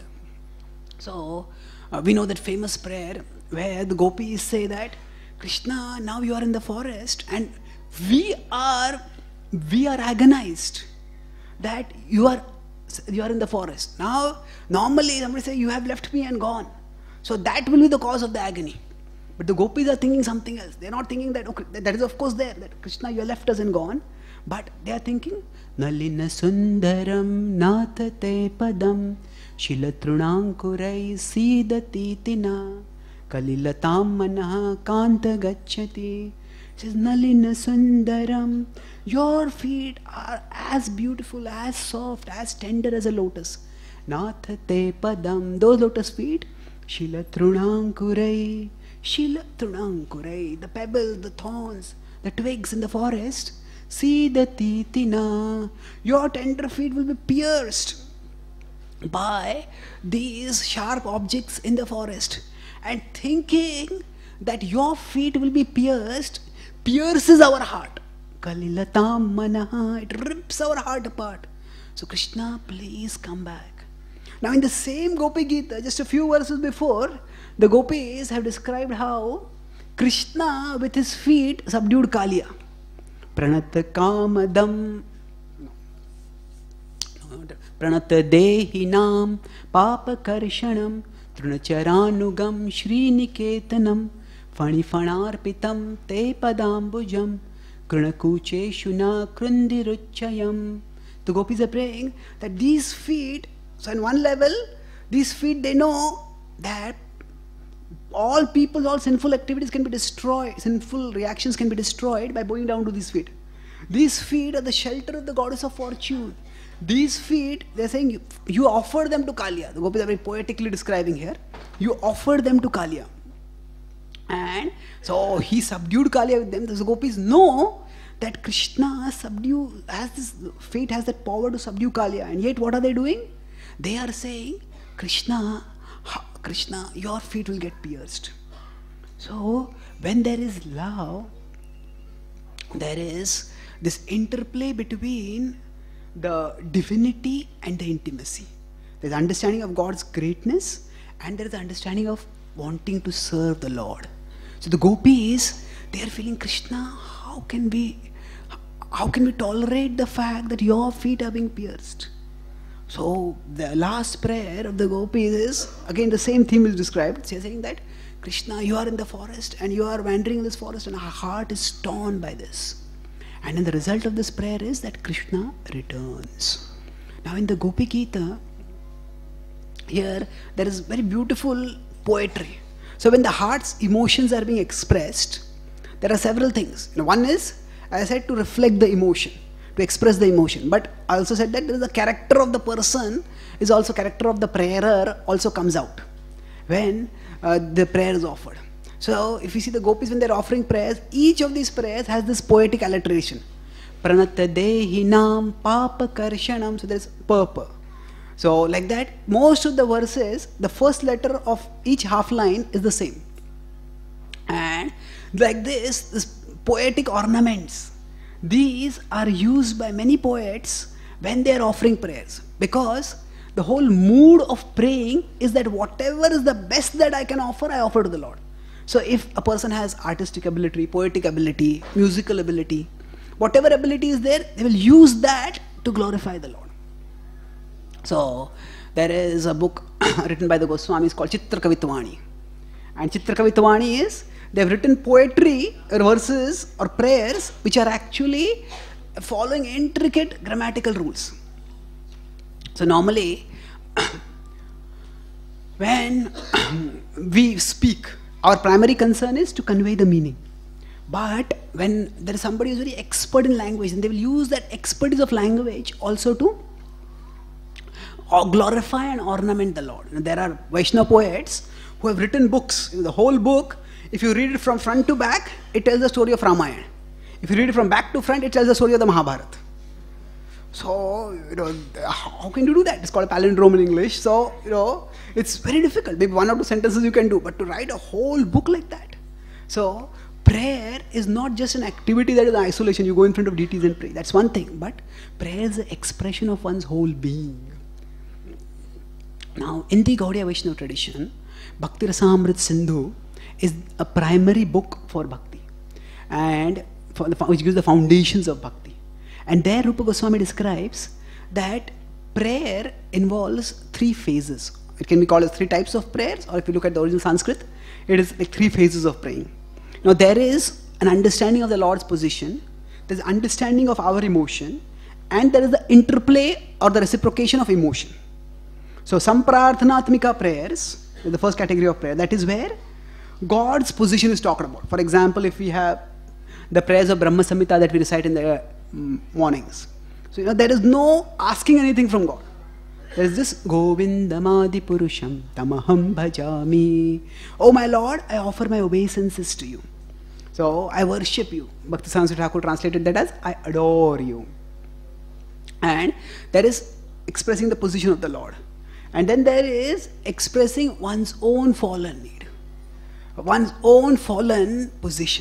So we know that famous prayer where the gopis say that, Krishna, now you are in the forest, and we are agonized that you are in the forest. Now, normally somebody say, you have left me and gone. So that will be the cause of the agony. But the gopis are thinking something else. They are not thinking that, okay, that is of course there, that Krishna, you have left us and gone. But they are thinking, Nalina Sundaram Nathate Padam Shilatrunankurai Sidati Tina Kalilatam Manaha Kanta Gacchati. It says, Nalina Sundaram, your feet are as beautiful, as soft, as tender as a lotus. Nathate Padam, those lotus feet, Shilatrunankurai, Shilatrunankurai, the pebbles, the thorns, the twigs in the forest. Sidati Tina, your tender feet will be pierced by these sharp objects in the forest. And thinking that your feet will be pierced pierces our heart. Kalilatam manaha, it rips our heart apart. So Krishna, please come back. Now in the same Gopi Gita, just a few verses before, the gopis have described how Krishna with his feet subdued Kaliya. Pranata kamadam, pranata dehinam, papa karshanam, trunacharanugam, sriniketanam, fanifanarpitam, te padambujam, krinakucheshuna krundiruchayam. The gopis are praying that these feet, so on one level, these feet, they know that all people, all sinful activities can be destroyed, sinful reactions can be destroyed by bowing down to these feet. These feet are the shelter of the goddess of fortune. These feet, they are saying, you offer them to Kaliya. The gopis are very poetically describing here. You offer them to Kaliya. And so he subdued Kaliya with them. The gopis know that Krishna has this fate, has that power to subdue Kaliya. And yet what are they doing? They are saying, Krishna, your feet will get pierced. So when there is love, there is this interplay between the divinity and the intimacy. There is understanding of God's greatness, and there is understanding of wanting to serve the Lord. So the gopis, they are feeling, Krishna, how can we tolerate the fact that your feet are being pierced? So the last prayer of the gopis is, again the same theme is described. They are saying that, Krishna, you are in the forest and you are wandering in this forest and our heart is torn by this. And then the result of this prayer is that Krishna returns. Now in the Gopi Gita, here there is very beautiful poetry. So when the heart's emotions are being expressed, there are several things. One is, as I said, to reflect the emotion, to express the emotion. But I also said that there is a character of the person, is also character of the prayer also comes out when the prayer is offered. So if you see the gopis, when they are offering prayers, each of these prayers has this poetic alliteration. Pranata dehinam papa karshanam. So there is papa. So like that, most of the verses, the first letter of each half line is the same. And like this poetic ornaments, these are used by many poets when they are offering prayers. Because the whole mood of praying is that whatever is the best that I can offer, I offer to the Lord. So if a person has artistic ability, poetic ability, musical ability, whatever ability is there, they will use that to glorify the Lord. So there is a book written by the Goswamis called Chitra Kavitvani. And Chitra Kavitvani is, they have written poetry or verses or prayers which are actually following intricate grammatical rules. So normally when we speak, our primary concern is to convey the meaning. But when there is somebody who is very expert in language, and they will use that expertise of language also to glorify and ornament the Lord. And there are Vaishnava poets who have written books. The whole book, if you read it from front to back, it tells the story of Ramayana. If you read it from back to front, it tells the story of the Mahabharata. So, how can you do that? It's called a palindrome in English. So, it's very difficult. Maybe one or two sentences you can do, but to write a whole book like that. So, prayer is not just an activity that is in isolation. You go in front of deities and pray. That's one thing. But prayer is the expression of one's whole being. Now, in the Gaudiya Vaishnava tradition, Bhakti Rasamrit Sindhu is a primary book for bhakti, and which gives the foundations of bhakti. And there Rupa Goswami describes that prayer involves three phases. It can be called as three types of prayers, or if you look at the original Sanskrit, it is like three phases of praying. Now there is an understanding of the Lord's position, there is understanding of our emotion, and there is the interplay or the reciprocation of emotion. So samprarthanatmika prayers is the first category of prayer. That is where God's position is talked about. For example, if we have the prayers of Brahma Samhita that we recite in the mornings. So there is no asking anything from God. There is this Govindamadi Purusham Tamaham Bhajami. Oh my Lord, I offer my obeisances to you. So I worship you. Bhakti Sanskrit Thakur translated that as I adore you. And there is expressing the position of the Lord. And then there is expressing one's own fallen need, one's own fallen position.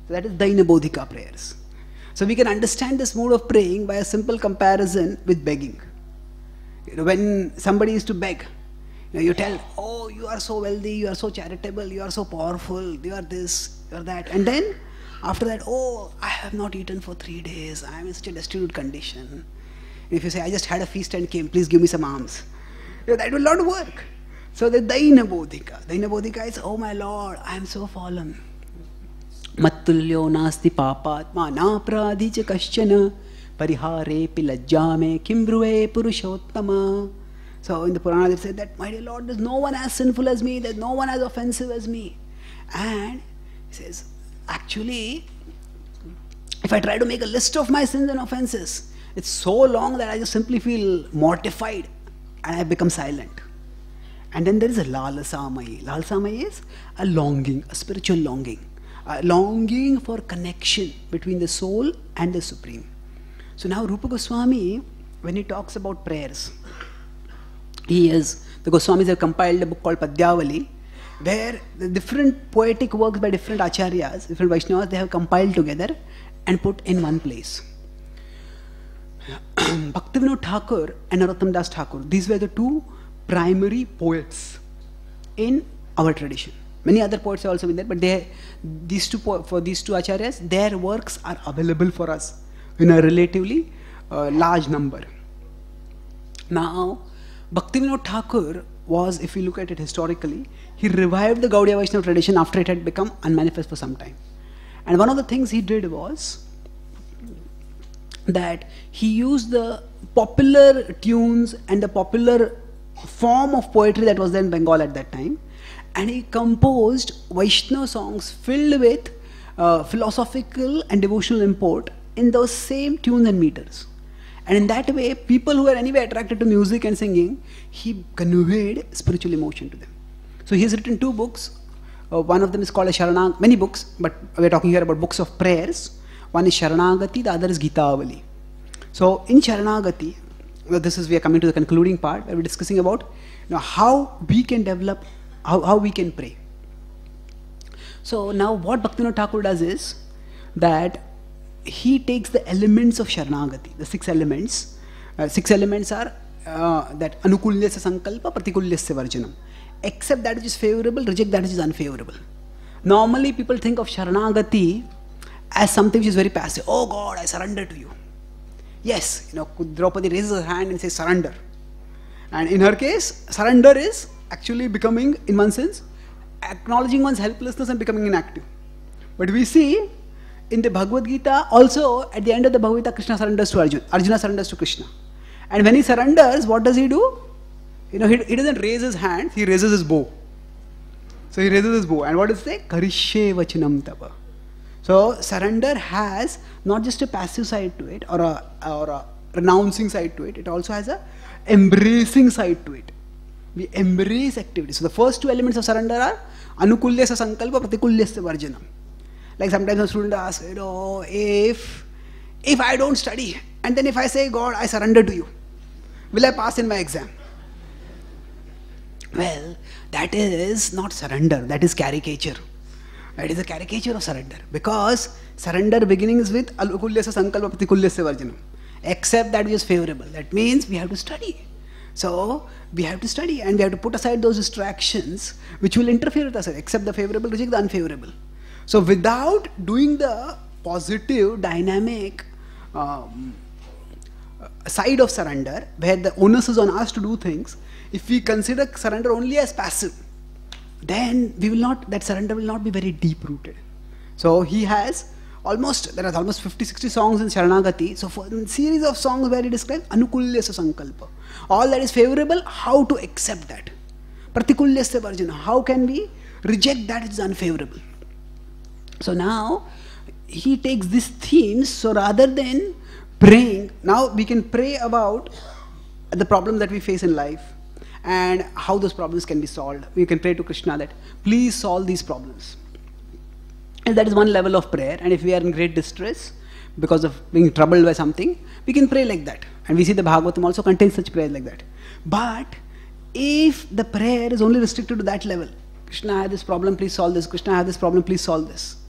So that is Dainabodhika prayers. So we can understand this mode of praying by a simple comparison with begging. When somebody is to beg, you tell, oh, you are so wealthy, you are so charitable, you are so powerful, you are this, you are that. And then after that, oh, I have not eaten for 3 days, I am in such a destitute condition. If you say, I just had a feast and came, please give me some alms. That will not work. So the Dainabodhika. Dainabodhika is, oh my Lord, I am so fallen. Mattulyo nasti papatma na pradhicha kaschana parihare pilajjame kimbruve purushottama. So in the Purana they said that, my dear Lord, there's no one as sinful as me, there's no one as offensive as me. And he says, actually, if I try to make a list of my sins and offenses, it's so long that I just simply feel mortified and I become silent. And then there is a Lalasamayi. Lalasamayi is a longing, a spiritual longing. A longing for connection between the soul and the Supreme. So now Rupa Goswami, when he talks about prayers, the Goswamis have compiled a book called Padyavali, where the different poetic works by different acharyas, different Vaishnavas, they have compiled together and put in one place. Bhaktivinoda Thakur and Narottam Das Thakur, these were the two primary poets in our tradition. Many other poets have also been there, but for these two acharyas, their works are available for us in a relatively large number. Now, Bhaktivinoda Thakur was, if you look at it historically, he revived the Gaudiya Vaishnava tradition after it had become unmanifest for some time. And one of the things he did was that he used the popular tunes and the popular form of poetry that was there in Bengal at that time, and he composed Vaishnava songs filled with philosophical and devotional import in those same tunes and meters. And in that way, people who were anyway attracted to music and singing, he conveyed spiritual emotion to them. So he has written 2 books. One of them is called Sharanagati, many books, but we're talking here about books of prayers. One is Sharanagati, the other is Gitavali. So in Sharanagati, we are coming to the concluding part, where we're discussing about how we can develop, how we can pray. So now what Bhaktivinoda Thakur does is that he takes the elements of Sharanagati, the 6 elements. 6 elements are that Anukulyasya Sankalpa, Pratikulyasya Varjanam. Accept that which is favorable, reject that which is unfavorable. Normally people think of Sharanagati as something which is very passive. Oh God, I surrender to you. Yes, Draupadi raises her hand and says surrender. And in her case, surrender is actually becoming, in one sense, acknowledging one's helplessness and becoming inactive. But we see in the Bhagavad Gita, also at the end of the Bhagavad Gita, Krishna surrenders to Arjuna. Arjuna surrenders to Krishna. And when he surrenders, what does he do? He doesn't raise his hand, he raises his bow. So he raises his bow. And what does he say? Karishye vachanam tava. So surrender has not just a passive side to it or a renouncing side to it, it also has a embracing side to it. We embrace activity. So the first 2 elements of surrender are Anukulyasya Sankalpa, Pratikulyasya Varjanam. Like sometimes a student asks, if I don't study and then if I say, God, I surrender to you, will I pass in my exam? Well, that is not surrender, that is caricature. That is a caricature of surrender, because surrender begins with Anukulyasya Sankalpa, Pratikulyasya Varjanam. Accept that which is favorable. That means we have to study. So we have to study and we have to put aside those distractions which will interfere with us. Accept the favorable, reject the unfavorable. So without doing the positive, dynamic side of surrender, where the onus is on us to do things, if we consider surrender only as passive, then that surrender will not be very deep rooted. So there are almost 50-60 songs in Sharanagati. So for a series of songs where he describes Anukulyasya Sankalpa, all that is favorable, how to accept that. Pratikulyasya Varjana, how can we reject that which is unfavorable. So now he takes these themes, so rather than praying, now we can pray about the problem that we face in life and how those problems can be solved. We can pray to Krishna that, please solve these problems. And that is one level of prayer. And if we are in great distress because of being troubled by something, we can pray like that. And we see the Bhagavatam also contains such prayers like that. But if the prayer is only restricted to that level, Krishna, I have this problem, please solve this. Krishna, I have this problem, please solve this.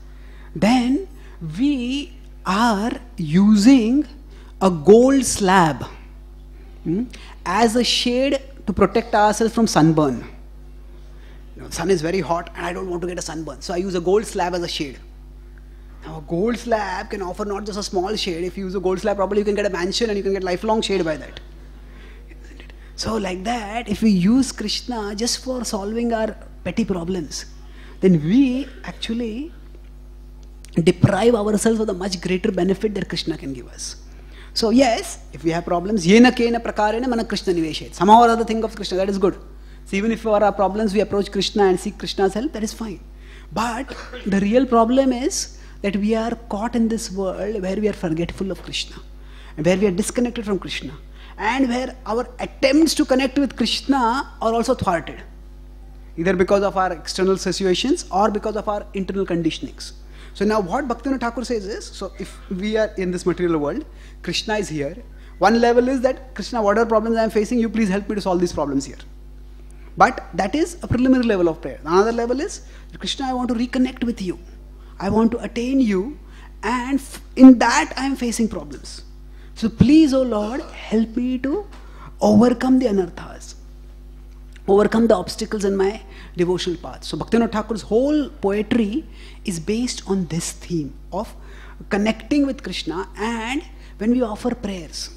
then we are using a gold slab as a shade to protect ourselves from sunburn. The sun is very hot and I don't want to get a sunburn, so I use a gold slab as a shade. Now a gold slab can offer not just a small shade. If you use a gold slab, probably you can get a mansion and you can get lifelong shade by that. So like that, if we use Krishna just for solving our petty problems, then we actually deprive ourselves of the much greater benefit that Krishna can give us. So yes, if we have problems, yena kena prakarena mana Krishna niveshet. Somehow or other think of Krishna, that is good. So even if for our problems we approach Krishna and seek Krishna's help, that is fine. But the real problem is that we are caught in this world where we are forgetful of Krishna, and where we are disconnected from Krishna, and where our attempts to connect with Krishna are also thwarted, either because of our external situations or because of our internal conditionings. So now what Bhaktivinoda Thakur says is, so if we are in this material world, Krishna is here. One level is that, Krishna, whatever problems I am facing, you please help me to solve these problems here. But that is a preliminary level of prayer. Another level is, Krishna, I want to reconnect with you. I want to attain you, and in that I am facing problems. So please, O Lord, help me to overcome the anarthas, overcome the obstacles in my devotional path. So Bhaktivinoda Thakur's whole poetry is based on this theme of connecting with Krishna. And when we offer prayers,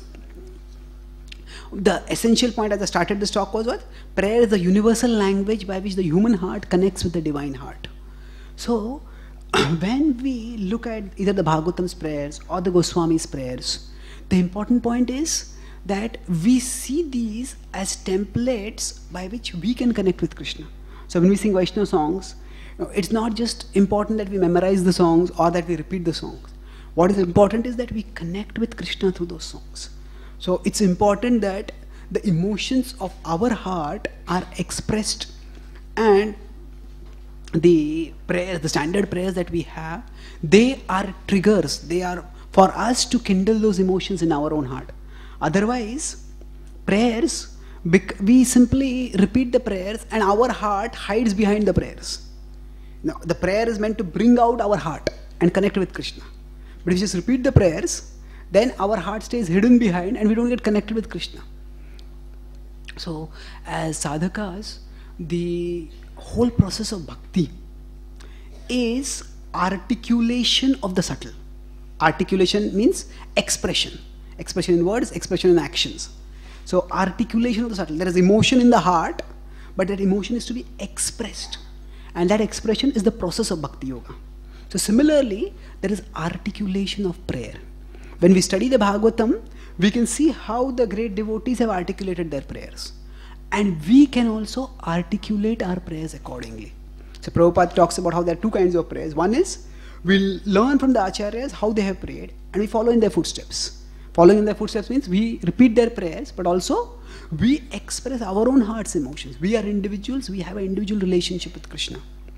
the essential point as I started this talk was what? Prayer is the universal language by which the human heart connects with the divine heart. So when we look at either the Bhagavatam's prayers or the Goswami's prayers, the important point is that we see these as templates by which we can connect with Krishna. So when we sing Vaishnava songs, it's not just important that we memorize the songs or that we repeat the songs. What is important is that we connect with Krishna through those songs. So it's important that the emotions of our heart are expressed, and the prayers, the standard prayers that we have, they are triggers. They are for us to kindle those emotions in our own heart. Otherwise, prayers, we simply repeat the prayers and our heart hides behind the prayers. Now, the prayer is meant to bring out our heart and connect with Krishna. But if you just repeat the prayers, then our heart stays hidden behind and we don't get connected with Krishna. So, as sadhakas, the whole process of bhakti is articulation of the subtle. Articulation means expression. Expression in words, expression in actions. So articulation of the subtle. There is emotion in the heart, but that emotion is to be expressed. And that expression is the process of bhakti yoga. So similarly, there is articulation of prayer. When we study the Bhagavatam, we can see how the great devotees have articulated their prayers. And we can also articulate our prayers accordingly. So Prabhupada talks about how there are two kinds of prayers. One is, we'll learn from the acharyas how they have prayed and we follow in their footsteps. Following in their footsteps means we repeat their prayers, but also we express our own heart's emotions. We are individuals, we have an individual relationship with Krishna.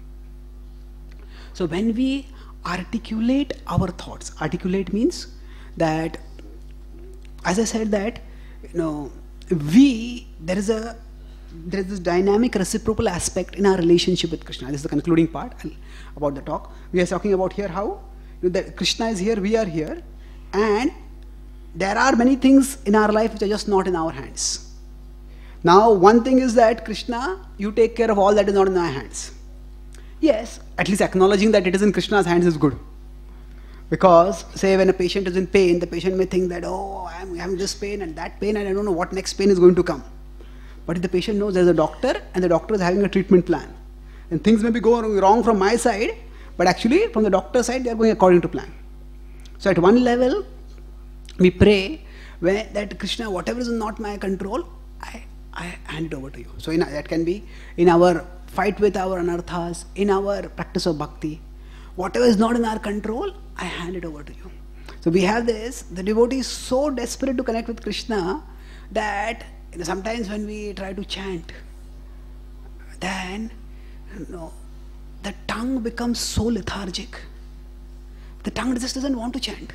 So when we articulate our thoughts, articulate means that, as I said that, there is this dynamic reciprocal aspect in our relationship with Krishna. This is the concluding part about the talk. We are talking about here how that Krishna is here, we are here, and there are many things in our life which are just not in our hands. Now, one thing is that Krishna, you take care of all that is not in my hands. Yes, at least acknowledging that it is in Krishna's hands is good. Because, say, when a patient is in pain, the patient may think that, oh, I am having this pain and that pain and I don't know what next pain is going to come. But if the patient knows there is a doctor and the doctor is having a treatment plan, and things may be going wrong from my side, but actually from the doctor's side they are going according to plan. So at one level, we pray that Krishna, whatever is not my control, I hand it over to you. So that can be in our fight with our anarthas, in our practice of bhakti. Whatever is not in our control, I hand it over to you. So we have this, the devotee is so desperate to connect with Krishna that sometimes when we try to chant, then the tongue becomes so lethargic. The tongue just doesn't want to chant.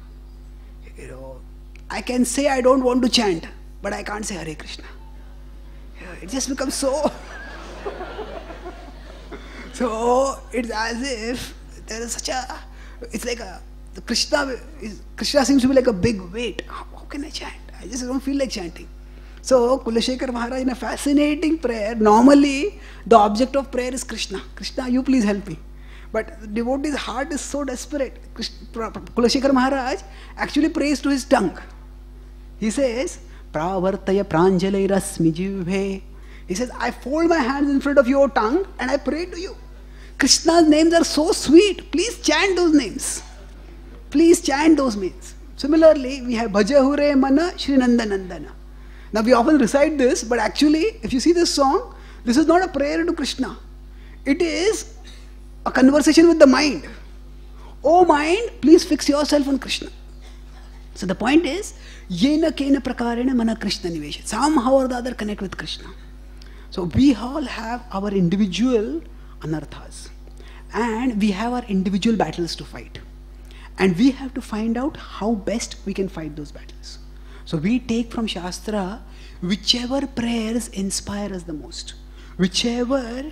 I can say I don't want to chant, but I can't say Hare Krishna. It just becomes so... So it's as if there is such a, it's like a, Krishna seems to be like a big weight. How can I chant? I just don't feel like chanting. So Kulashekar Maharaj, in a fascinating prayer, normally the object of prayer is Krishna. Krishna, you please help me. But the devotee's heart is so desperate. Kulashekar Maharaj actually prays to his tongue. He says, Pravartaya pranjalai rasmi jivhe. He says, I fold my hands in front of your tongue and I pray to you. Krishna's names are so sweet. Please chant those names. Please chant those names. Similarly, we have Bhaja Hure Mana Shri Nandanandana. Now we often recite this, but actually, if you see this song, this is not a prayer to Krishna. It is a conversation with the mind. Oh mind, please fix yourself on Krishna. So the point is, Yena Kena Prakarena Mana Krishna Nivesha. Somehow or the other connect with Krishna. So we all have our individual anarthas. And we have our individual battles to fight. And we have to find out how best we can fight those battles. So we take from Shastra whichever prayers inspire us the most. Whichever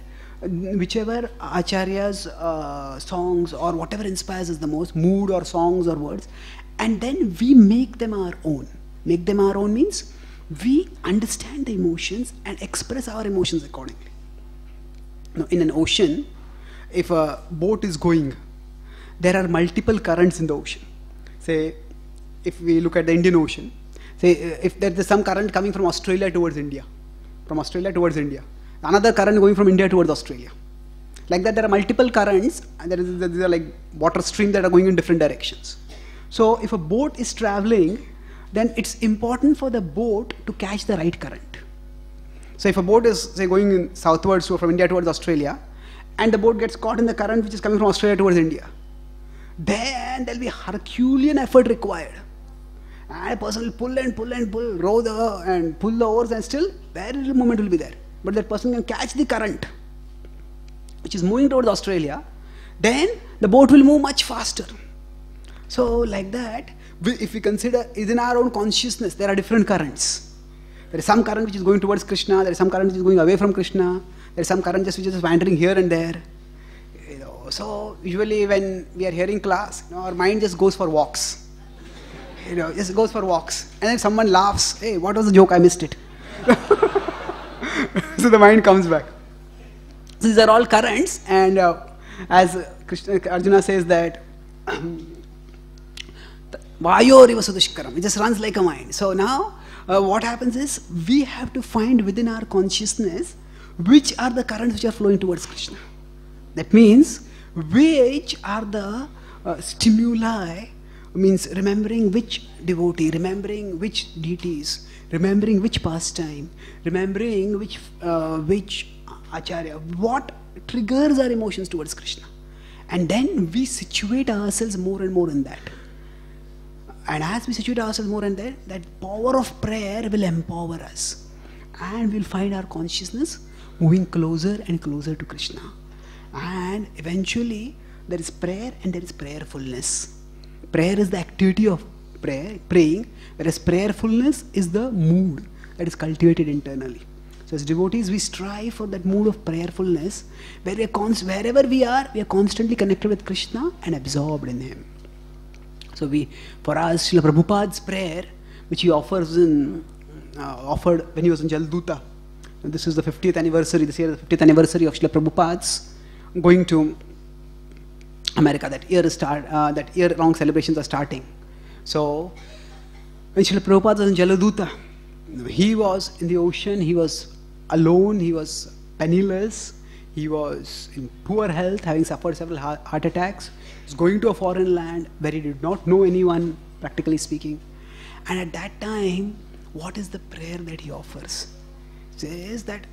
Acharya's songs or whatever inspires us the most, mood or songs or words, and then we make them our own. Make them our own means we understand the emotions and express our emotions accordingly. Now, in an ocean, if a boat is going, there are multiple currents in the ocean. Say, if we look at the Indian Ocean, say if there is some current coming from Australia towards India, another current going from India towards Australia. Like that, there are multiple currents, and these are like water streams that are going in different directions. So if a boat is traveling, then it's important for the boat to catch the right current. So if a boat is, say, going southwards, so from India towards Australia, and the boat gets caught in the current which is coming from Australia towards India, then there will be Herculean effort required. And a person will pull and pull and pull, row and pull the oars, and still very little movement will be there. But that person can catch the current which is moving towards Australia, then the boat will move much faster. So like that, if we consider within our own consciousness, there are different currents. There is some current which is going towards Krishna, there is some current which is going away from Krishna, there is some current which is just wandering here and there. So usually when we are hearing class, our mind just goes for walks. Just goes for walks. And then someone laughs, hey, what was the joke? I missed it. So the mind comes back. So these are all currents, and as Arjuna says that Vayoriva Sudishkaram, it just runs like a mind. So now what happens is we have to find within our consciousness which are the currents which are flowing towards Krishna. That means which are the stimuli, means remembering which devotee, remembering which deities, remembering which pastime, remembering which acharya, what triggers our emotions towards Krishna. And then we situate ourselves more and more in that. And as we situate ourselves more in that power of prayer will empower us. And we'll find our consciousness moving closer and closer to Krishna. And eventually there is prayer and there is prayerfulness. Prayer is the activity of praying, whereas prayerfulness is the mood that is cultivated internally. So as devotees, we strive for that mood of prayerfulness, where wherever we are constantly connected with Krishna and absorbed in Him. So for us, Srila Prabhupada's prayer, which he offered when he was in Jalduta. And this is the 50th anniversary, this year is the 50th anniversary of Srila Prabhupada's going to America. That year-long celebrations are starting. So when Srila Prabhupada was in Jaladuta, he was in the ocean, he was alone, he was penniless, he was in poor health, having suffered several heart attacks. He was going to a foreign land where he did not know anyone, practically speaking. And at that time, what is the prayer that he offers? He says that,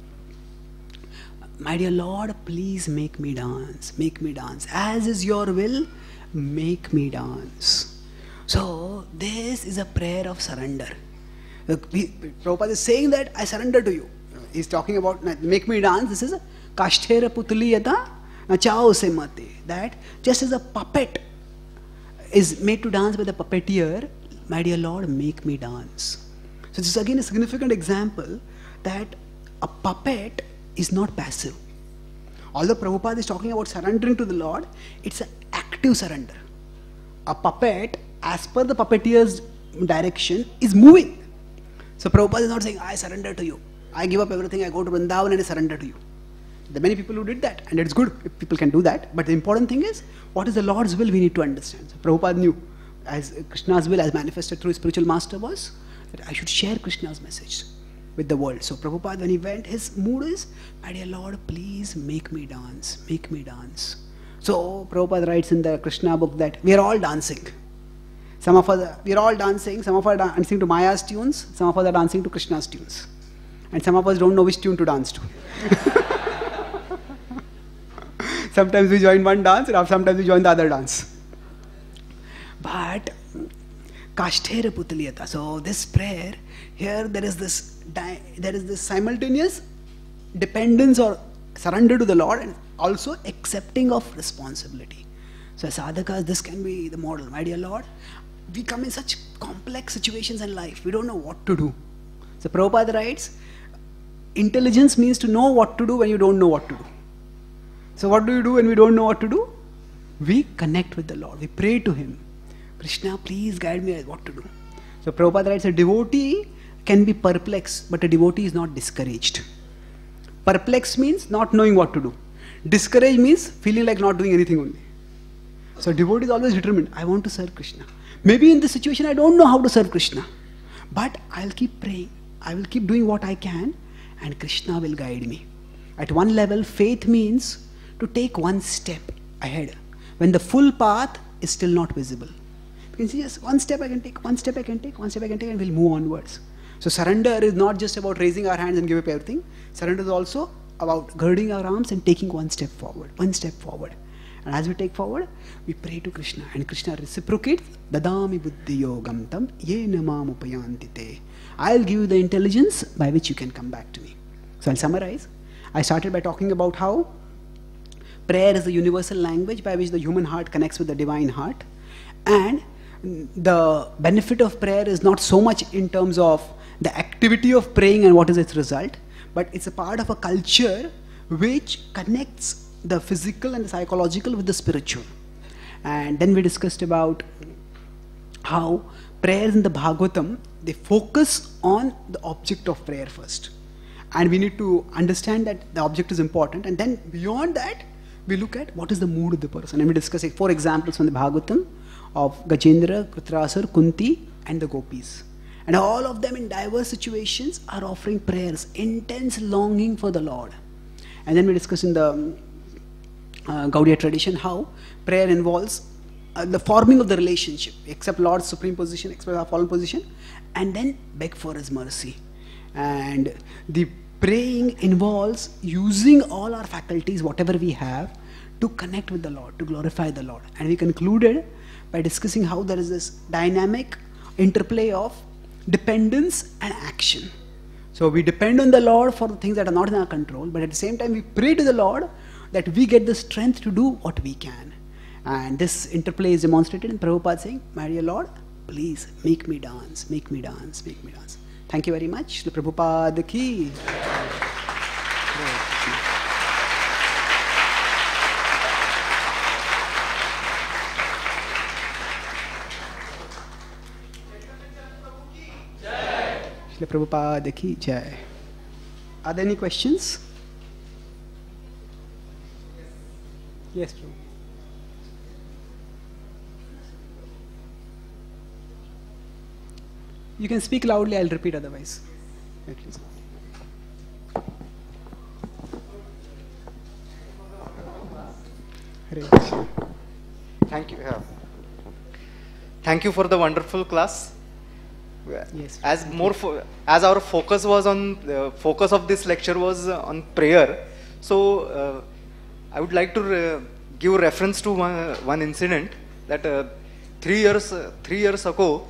my dear Lord, please make me dance, as is your will, make me dance. So this is a prayer of surrender. Prabhupada is saying that I surrender to you. He's talking about make me dance. This is a kashtera putuliyata nachao se mate. That just as a puppet is made to dance by the puppeteer, my dear Lord, make me dance. So this is again a significant example that a puppet is not passive. Although Prabhupada is talking about surrendering to the Lord, it's an active surrender. A puppet, as per the puppeteer's direction, is moving. So Prabhupada is not saying, I surrender to you. I give up everything, I go to Vrindavan and I surrender to you. There are many people who did that, and it's good if people can do that. But the important thing is, what is the Lord's will we need to understand. So Prabhupada knew, as Krishna's will as manifested through his spiritual master was, that I should share Krishna's message with the world. So Prabhupada, when he went, his mood is, my dear Lord, please make me dance, make me dance. So Prabhupada writes in the Krishna book that we are all dancing. Some of us, we are all dancing, some of us are dancing to Maya's tunes, some of us are dancing to Krishna's tunes. And some of us don't know which tune to dance to. Sometimes we join one dance, and sometimes we join the other dance. But Kashtera Putaliyata. So this prayer, here there is this simultaneous dependence or surrender to the Lord, and also accepting of responsibility. So as sadhakas, this can be the model. My dear Lord, we come in such complex situations in life, we don't know what to do. So Prabhupada writes, intelligence means to know what to do when you don't know what to do. So what do you do when we don't know what to do? We connect with the Lord, we pray to Him. Krishna, please guide me what to do. So Prabhupada writes, a devotee can be perplexed, but a devotee is not discouraged. Perplexed means not knowing what to do. Discouraged means feeling like not doing anything only. So devotee is always determined, I want to serve Krishna. Maybe in this situation I don't know how to serve Krishna, but I'll keep praying, I will keep doing what I can, and Krishna will guide me. At one level, faith means to take one step ahead when the full path is still not visible. You can see just one step I can take, one step I can take, one step I can take, and we'll move onwards. So surrender is not just about raising our hands and give up everything. Surrender is also about girding our arms and taking one step forward, one step forward. And as we take forward, we pray to Krishna, and Krishna reciprocates, Dadami buddhi yogam tam yena mam upayanti te. I'll give you the intelligence by which you can come back to me. So I'll summarize. I started by talking about how prayer is the universal language by which the human heart connects with the divine heart. And the benefit of prayer is not so much in terms of the activity of praying and what is its result, but it's a part of a culture which connects the physical and the psychological with the spiritual. And then we discussed about how prayers in the Bhagavatam, they focus on the object of prayer first. And we need to understand that the object is important, and then beyond that, we look at what is the mood of the person. And we discuss 4 examples from the Bhagavatam of Gajendra, Kritrasur, Kunti, and the Gopis. And all of them in diverse situations are offering prayers, intense longing for the Lord. And then we discuss in the Gaudiya tradition how prayer involves the forming of the relationship, accept Lord's supreme position, accept our fallen position, and then beg for His mercy. And the praying involves using all our faculties, whatever we have, to connect with the Lord, to glorify the Lord. And we concluded by discussing how there is this dynamic interplay of dependence and action. So we depend on the Lord for the things that are not in our control, but at the same time we pray to the Lord that we get the strength to do what we can. And this interplay is demonstrated in Prabhupada saying, my dear Lord, please make me dance, make me dance, make me dance. Thank you very much. Shri Prabhupada ki. Shri Prabhupada ki jai. Are there any questions? Yes, Prabhu. You can speak loudly, I'll repeat otherwise. Thank you. Thank you for the wonderful class. Yes. As our focus was on the focus of this lecture was on prayer, so I would like to give reference to one incident that 3 years ago,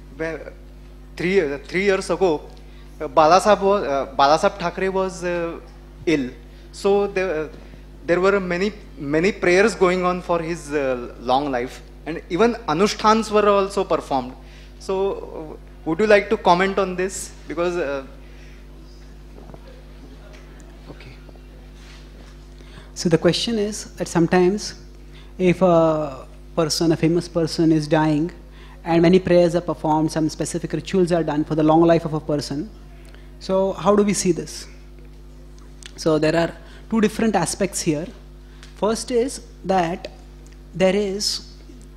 Balasaheb Thackeray was ill. So there were many prayers going on for his long life, and even anushtans were also performed. So would you like to comment on this? Because okay. So the question is that sometimes if a person, a famous person is dying and many prayers are performed, some specific rituals are done for the long life of a person, so how do we see this? So there are two different aspects here. First is that there is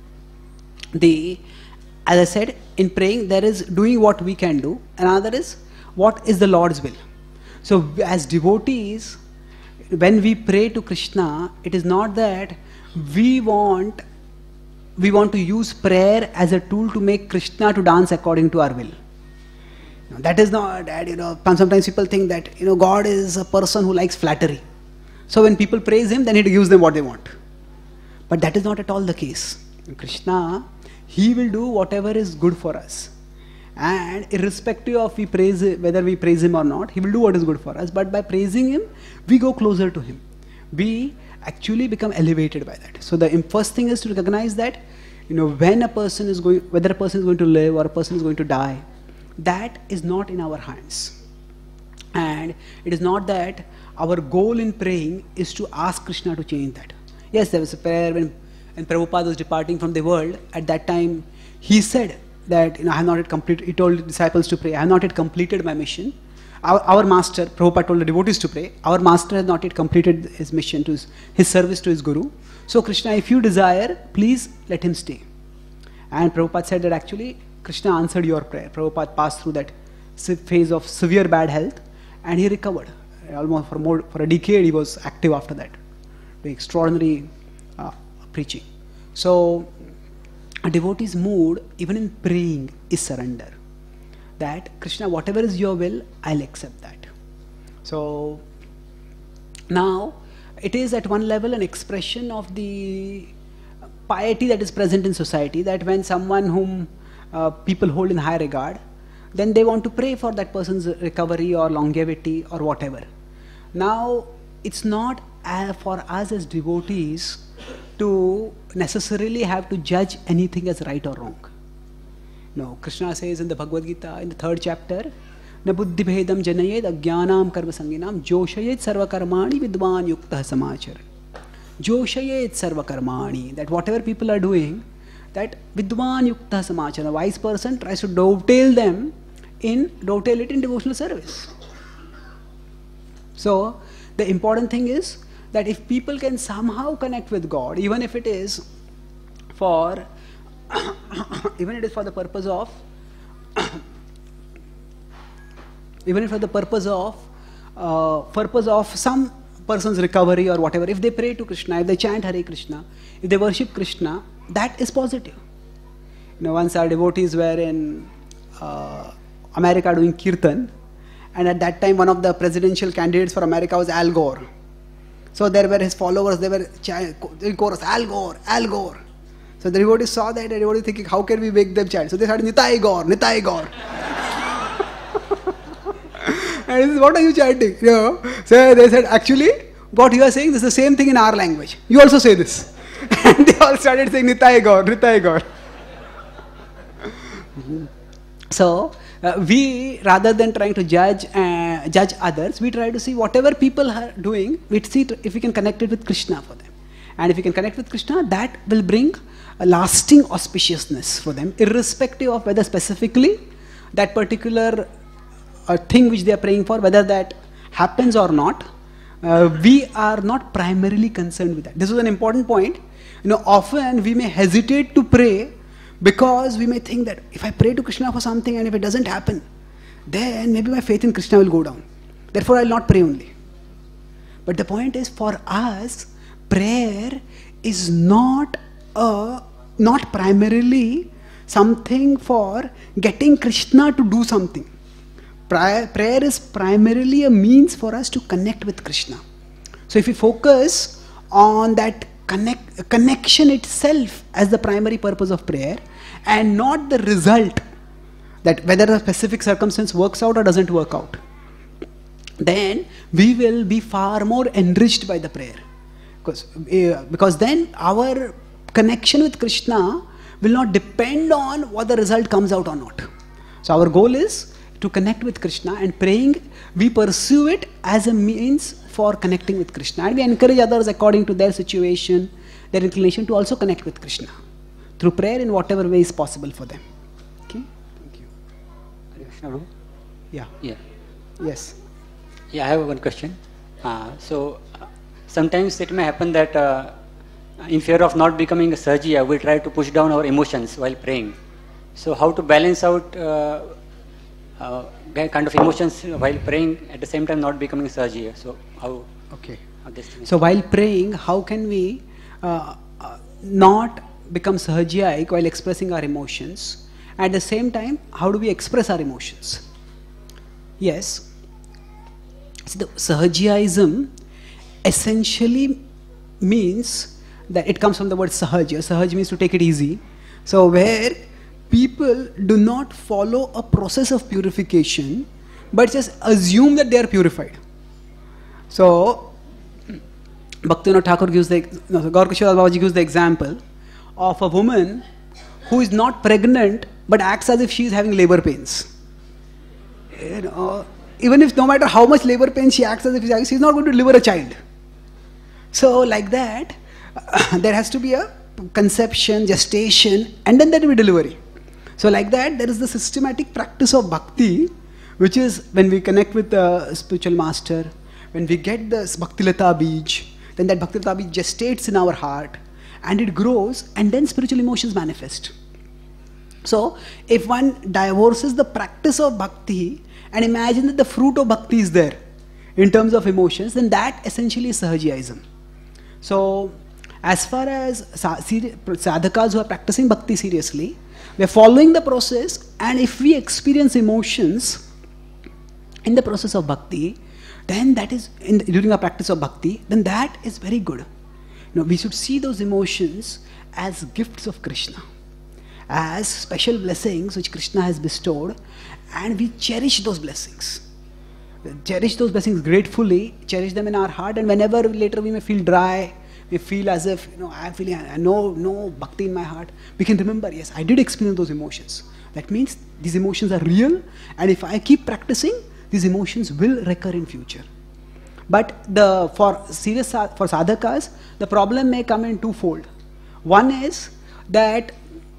as I said, in praying there is doing what we can do, and another is what is the Lord's will. So as devotees, when we pray to Krishna, it is not that we want to use prayer as a tool to make Krishna to dance according to our will. No, that is not that, sometimes people think that, God is a person who likes flattery. So when people praise him, then he gives them what they want. But that is not at all the case. Krishna, he will do whatever is good for us. And irrespective of whether we praise him or not, he will do what is good for us. But by praising him, we go closer to him. We actually become elevated by that. So the first thing is to recognize that, when a person is whether a person is going to live or a person is going to die, that is not in our hands. And it is not that our goal in praying is to ask Krishna to change that. Yes, there was a prayer when Prabhupada was departing from the world. At that time, he said that, I have not yet completed, he told the disciples to pray, I have not yet completed my mission. Our master, Prabhupada told the devotees to pray, our master has not yet completed his mission, his service to his guru. So Krishna, if you desire, please let him stay. And Prabhupada said that actually, Krishna answered your prayer. Prabhupada passed through that phase of severe bad health and he recovered. Almost for a decade he was active after that, doing extraordinary preaching. So a devotee's mood, even in praying, is surrender. That Krishna, whatever is your will, I'll accept that. So now it is at one level an expression of the piety that is present in society, that when someone whom people hold in high regard, then they want to pray for that person's recovery or longevity or whatever. Now it's not for us as devotees to necessarily have to judge anything as right or wrong. No, Krishna says in the Bhagavad Gita, in the 3rd chapter, Na buddhi bhedam janayed ajnanam karma sanginam joshayed sarva karmani vidvan yuktah samachar. Joshayed sarva karmani, that whatever people are doing, that vidvan yuktah samachar, a wise person tries to dovetail it in devotional service. So the important thing is that if people can somehow connect with God, even if it is for the purpose of some person's recovery or whatever, if they pray to Krishna, if they chant Hare Krishna, if they worship Krishna, that is positive. Once our devotees were in America doing kirtan, and at that time one of the presidential candidates for America was Al Gore. So there were his followers, they were in chorus, Al Gore, Al Gore. So the devotees saw that, and the devotees thinking, how can we make them chant? So they started, Nitai Gore, Nitai Gore. And he says, what are you chanting? So they said, actually, what you are saying, this is the same thing in our language. You also say this. And they all started saying, Nitai Gore, Nitai Gore. So we, rather than trying to judge others, we try to see whatever people are doing, we see if we can connect it with Krishna for them. And if we can connect with Krishna, that will bring a lasting auspiciousness for them, irrespective of whether specifically that particular thing which they are praying for, whether that happens or not. We are not primarily concerned with that. This is an important point. Often we may hesitate to pray because we may think that if I pray to Krishna for something and if it doesn't happen, then maybe my faith in Krishna will go down. Therefore I will not pray only. But the point is, for us, prayer is not primarily something for getting Krishna to do something. Prayer is primarily a means for us to connect with Krishna. So if we focus on that connection itself as the primary purpose of prayer, and not the result, that whether a specific circumstance works out or doesn't work out, then we will be far more enriched by the prayer. Because then our connection with Krishna will not depend on what the result comes out or not. So our goal is to connect with Krishna, and praying, we pursue it as a means for connecting with Krishna. And we encourage others according to their situation, their inclination, to also connect with Krishna through prayer in whatever way is possible for them. Okay? Thank you. Hare Krishna, Prabhu. Yeah. Yeah. Yes. Yeah, I have one question. Sometimes it may happen that in fear of not becoming a Sahajiya, we try to push down our emotions while praying. So how to balance out kind of emotions while praying, at the same time not becoming a Sahajiya? So how? Okay. How this thing is? So while praying, how can we not become Sahajiya while expressing our emotions? At the same time, how do we express our emotions? Yes. So the Sahajiyaism essentially means that it comes from the word Sahaja. Sahaj means to take it easy. So where people do not follow a process of purification, but just assume that they are purified. So Bhaktivinoda Thakur gives Gaur Kishore Babaji gives the example of a woman who is not pregnant but acts as if she is having labor pains. You know, even if no matter how much labor pain she acts as if she is not going to deliver a child. So like that, there has to be a conception, gestation, and then there will be delivery. So like that, there is the systematic practice of bhakti, which is when we connect with the spiritual master, when we get the Bhaktilata Bij, then that Bhaktilata Bij gestates in our heart, and it grows, and then spiritual emotions manifest. So if one divorces the practice of bhakti and imagine that the fruit of bhakti is there in terms of emotions, then that essentially is Sahajiyaism. So as far as sadhakas who are practicing bhakti seriously, we are following the process, and if we experience emotions in the process of bhakti, then that is during our practice of bhakti, then that is very good. You know, we should see those emotions as gifts of Krishna, as special blessings which Krishna has bestowed, and we cherish those blessings. Cherish those blessings gratefully, cherish them in our heart, and whenever later we may feel dry, we feel as if, you know, I am feeling no bhakti in my heart, we can remember, yes, I did experience those emotions. That means these emotions are real, and if I keep practicing, these emotions will recur in future. But for sadhakas, the problem may come in twofold. One is that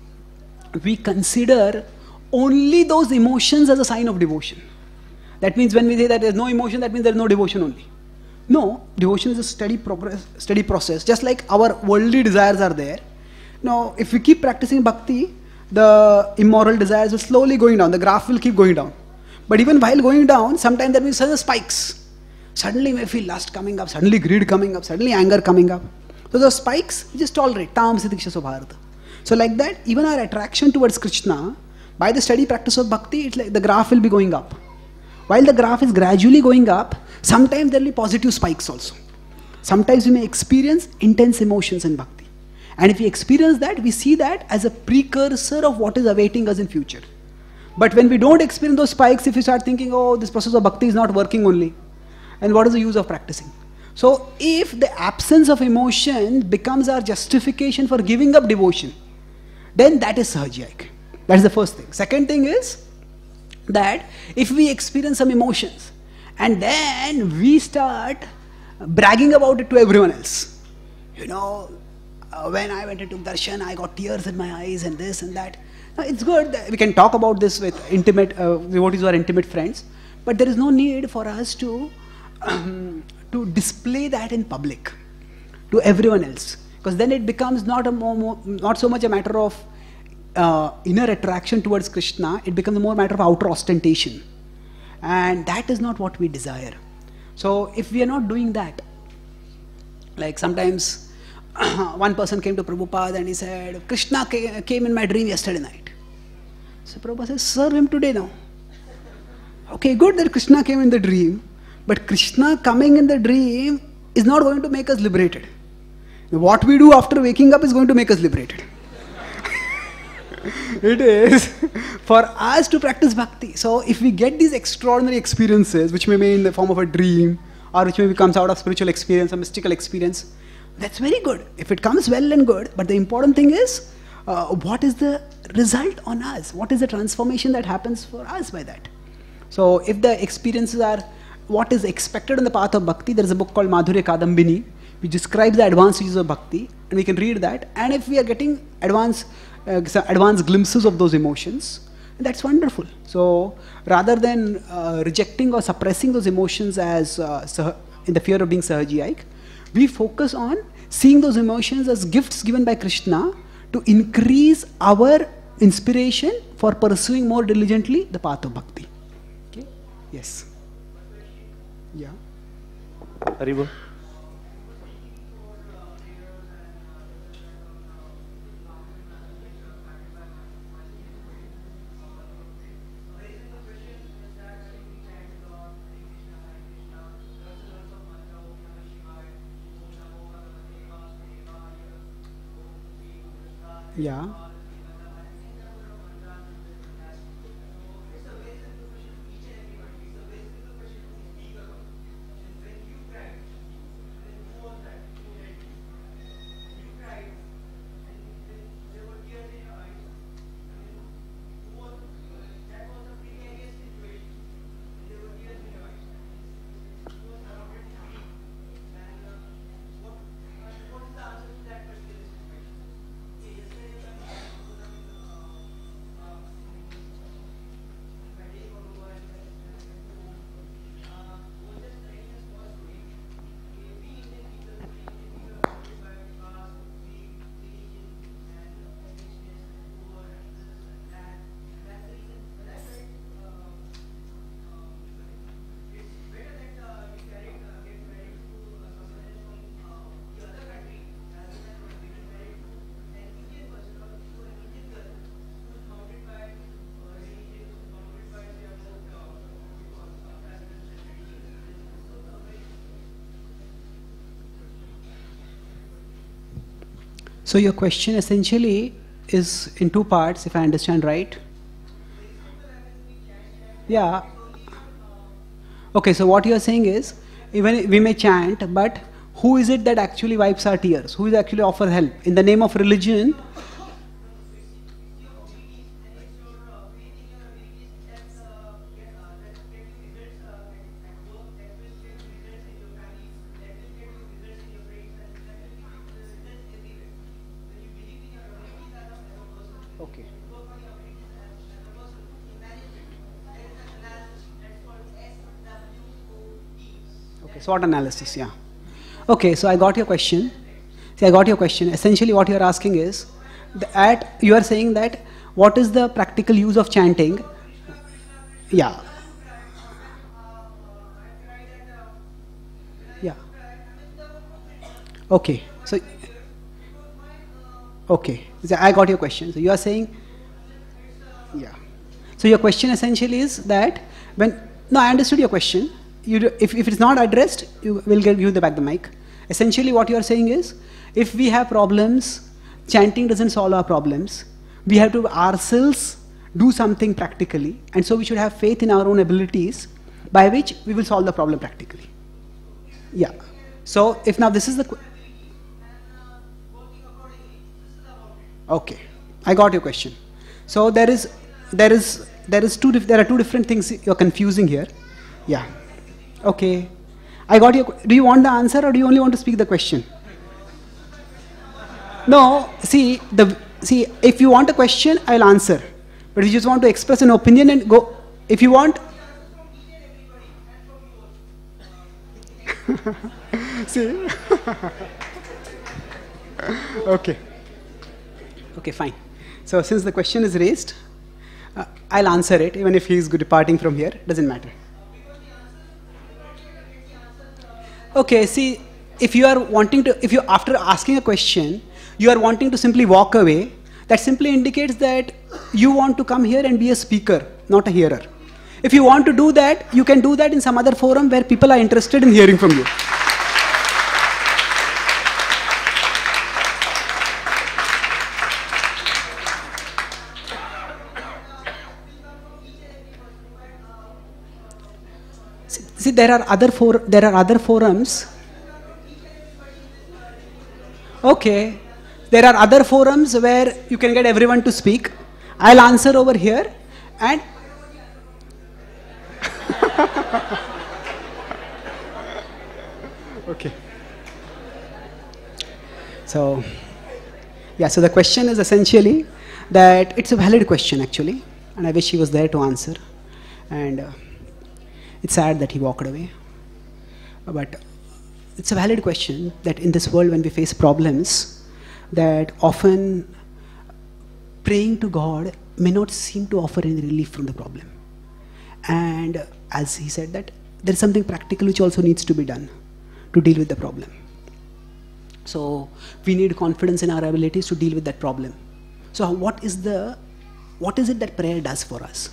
we consider only those emotions as a sign of devotion. That means when we say that there is no emotion, that means there is no devotion only. No, devotion is a steady process. Just like our worldly desires are there. Now, if we keep practicing bhakti, the immoral desires will slowly going down. The graph will keep going down. But even while going down, sometimes there will be certain spikes. Suddenly we feel lust coming up, suddenly greed coming up, suddenly anger coming up. So those spikes, we just tolerate. Tamasi diksha subharata. So like that, even our attraction towards Krishna, by the steady practice of bhakti, it's like the graph will be going up. While the graph is gradually going up, sometimes there will be positive spikes also. Sometimes we may experience intense emotions in bhakti. And if we experience that, we see that as a precursor of what is awaiting us in future. But when we don't experience those spikes, if we start thinking, oh, this process of bhakti is not working only, and what is the use of practicing? So if the absence of emotion becomes our justification for giving up devotion, then that is Sahajiya. That is the first thing. Second thing is that if we experience some emotions and then we start bragging about it to everyone else, you know, when I went into darshan, I got tears in my eyes and this and that. Now, it's good that we can talk about this with intimate devotees or intimate friends, but there is no need for us to display that in public to everyone else, because then it becomes not so much a matter of inner attraction towards Krishna, it becomes more a matter of outer ostentation, and that is not what we desire. So if we are not doing that, like sometimes one person came to Prabhupada and he said, Krishna came in my dream yesterday night. So Prabhupada says, serve him today now. Okay, good that Krishna came in the dream, but Krishna coming in the dream is not going to make us liberated. What we do after waking up is going to make us liberated. It is for us to practice bhakti. So if we get these extraordinary experiences, which may be in the form of a dream, or which maybe comes out of spiritual experience or mystical experience, that's very good. If it comes well and good, but the important thing is, what is the result on us? What is the transformation that happens for us by that? So if the experiences are what is expected on the path of bhakti, there is a book called Madhurya Kadambini, which describes the advanced stages of bhakti, and we can read that. And if we are getting advanced glimpses of those emotions, that's wonderful. So rather than rejecting or suppressing those emotions as in the fear of being sahajiyaik, we focus on seeing those emotions as gifts given by Krishna to increase our inspiration for pursuing more diligently the path of bhakti. Okay? Yes. Yeah. Haribo. Yeah. So your question essentially is in two parts, if I understand right. Yeah. Okay, so what you are saying is, even we may chant, but who is it that actually wipes our tears? Who is actually offer help? In the name of religion. Okay. Okay, SWOT analysis, yeah. Okay, so I got your question. See, I got your question. Essentially what you are asking is, you are saying that what is the practical use of chanting? Yeah. Yeah. Okay, so, okay, so I got your question. So you are saying, yeah. So your question essentially is that no, I understood your question. If it is not addressed, you will give you back the mic. Essentially what you are saying is, if we have problems, chanting doesn't solve our problems. We have to ourselves do something practically, and so we should have faith in our own abilities by which we will solve the problem practically. Yeah. So if now this is the okay, I got your question. So there are two different things you're confusing here. Yeah. Okay. I got your. Do you want the answer or do you only want to speak the question? No. See, if you want a question, I'll answer. But if you just want to express an opinion and go, if you want. See. Okay. Okay, fine. So since the question is raised, I'll answer it, even if he's departing from here. Doesn't matter. Okay, see, if you after asking a question, you are wanting to simply walk away, that simply indicates that you want to come here and be a speaker, not a hearer. If you want to do that, you can do that in some other forum where people are interested in hearing from you. See, there are other forums. Okay, there are other forums where you can get everyone to speak. I'll answer over here, and Okay. So, yeah, so the question is essentially that it's a valid question actually, and I wish he was there to answer. And it's sad that he walked away. But it's a valid question that in this world when we face problems, that often praying to God may not seem to offer any relief from the problem. And as he said that there is something practical which also needs to be done to deal with the problem. So we need confidence in our abilities to deal with that problem. So what is it that prayer does for us?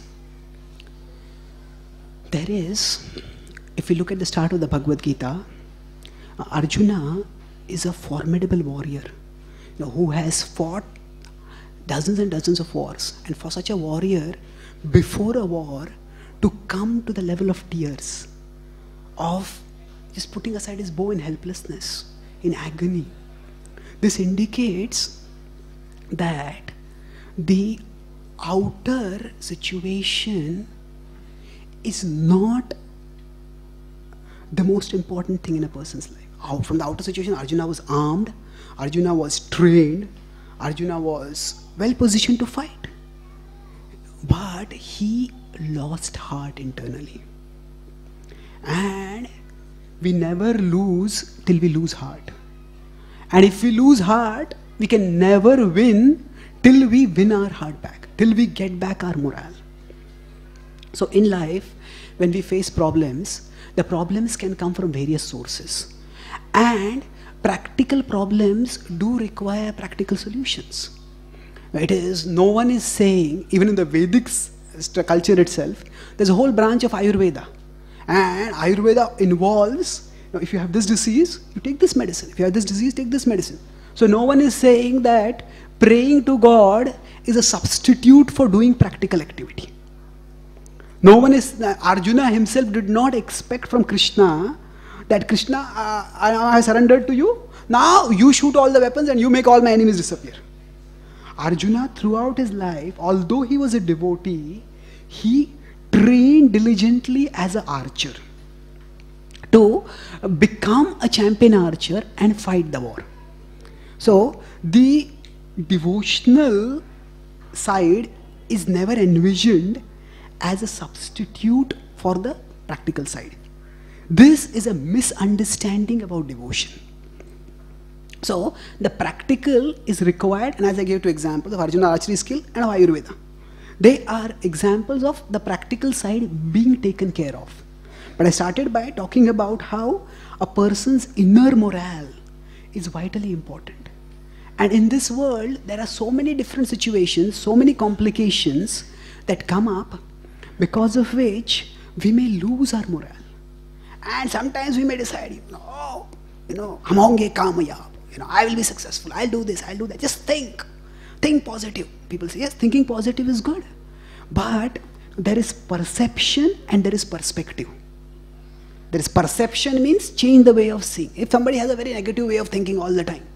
There is, if we look at the start of the Bhagavad Gita, Arjuna is a formidable warrior, who has fought dozens and dozens of wars. And for such a warrior, before a war, to come to the level of tears, of just putting aside his bow in helplessness, in agony, this indicates that the outer situation is not the most important thing in a person's life. From the outer situation, Arjuna was armed, Arjuna was trained, Arjuna was well positioned to fight. But he lost heart internally. And we never lose till we lose heart. And if we lose heart, we can never win till we win our heart back, till we get back our morale. So in life, when we face problems, the problems can come from various sources. And practical problems do require practical solutions. No one is saying, even in the Vedic culture itself, there's a whole branch of Ayurveda. And Ayurveda involves, if you have this disease, you take this medicine. If you have this disease, take this medicine. So no one is saying that praying to God is a substitute for doing practical activity. No one is, Arjuna himself did not expect from Krishna that Krishna, I surrendered to you, now you shoot all the weapons and you make all my enemies disappear. Arjuna throughout his life, although he was a devotee, he trained diligently as an archer to become a champion archer and fight the war. So the devotional side is never envisioned as a substitute for the practical side. This is a misunderstanding about devotion. So the practical is required, and as I gave two examples of Arjuna archery skill and of Ayurveda, they are examples of the practical side being taken care of. But I started by talking about how a person's inner morale is vitally important. And in this world, there are so many different situations, so many complications that come up, because of which we may lose our morale. And sometimes we may decide, hum honge kamayab, I will be successful, I'll do this, I'll do that. Just think positive. People say, yes, thinking positive is good. But there is perception and there is perspective. There is perception means change the way of seeing. If somebody has a very negative way of thinking all the time,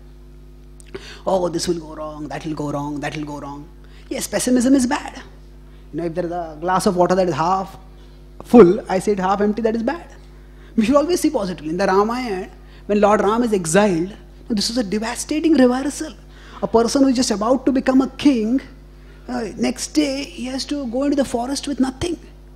this will go wrong, that will go wrong, that will go wrong. Yes, pessimism is bad. If there is a glass of water that is half full, I say it half empty, that is bad. We should always see positively. In the Ramayana, when Lord Ram is exiled, this is a devastating reversal. A person who is just about to become a king, next day he has to go into the forest with nothing.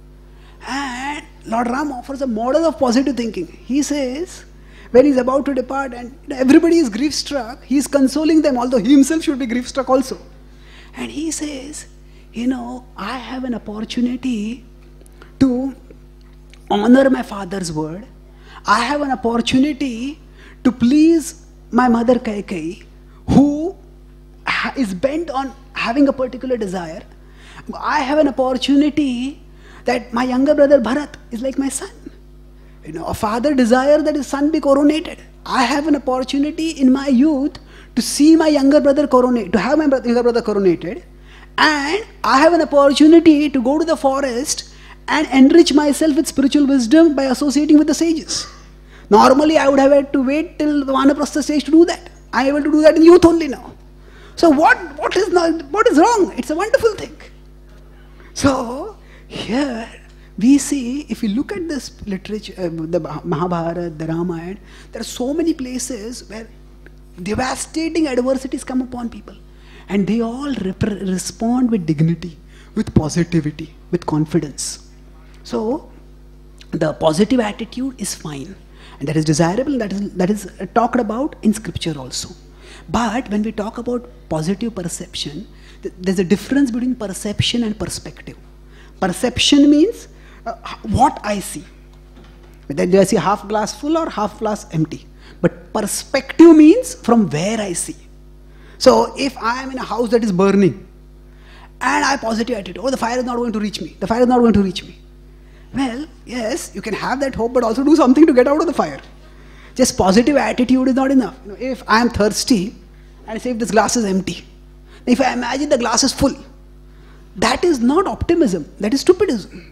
And Lord Ram offers a model of positive thinking. He says, when he is about to depart and everybody is grief-struck, he is consoling them, although he himself should be grief-struck also. And he says, I have an opportunity to honor my father's word. I have an opportunity to please my mother Kaikeyi, who is bent on having a particular desire. I have an opportunity that my younger brother Bharat is like my son. A father desires that his son be coronated. I have an opportunity in my youth to see my younger brother coronated, to have my younger brother coronated, and I have an opportunity to go to the forest and enrich myself with spiritual wisdom by associating with the sages. Normally, I would have had to wait till the Vanaprastha stage to do that. I am able to do that in youth only now. So what is wrong? It's a wonderful thing. So here We see, if you look at this literature, the Mahabharata, the Ramayana, there are so many places where devastating adversities come upon people. And they all respond with dignity, with positivity, with confidence. So, the positive attitude is fine. And that is desirable, that is talked about in scripture also. But when we talk about positive perception, there's a difference between perception and perspective. Perception means what I see. Whether I see half glass full or half glass empty. But perspective means from where I see. So if I am in a house that is burning and I have positive attitude, oh, the fire is not going to reach me. The fire is not going to reach me. Well, yes, you can have that hope, but also do something to get out of the fire. Just positive attitude is not enough. If I am thirsty and say if this glass is empty, if I imagine the glass is full, that is not optimism, that is stupidism.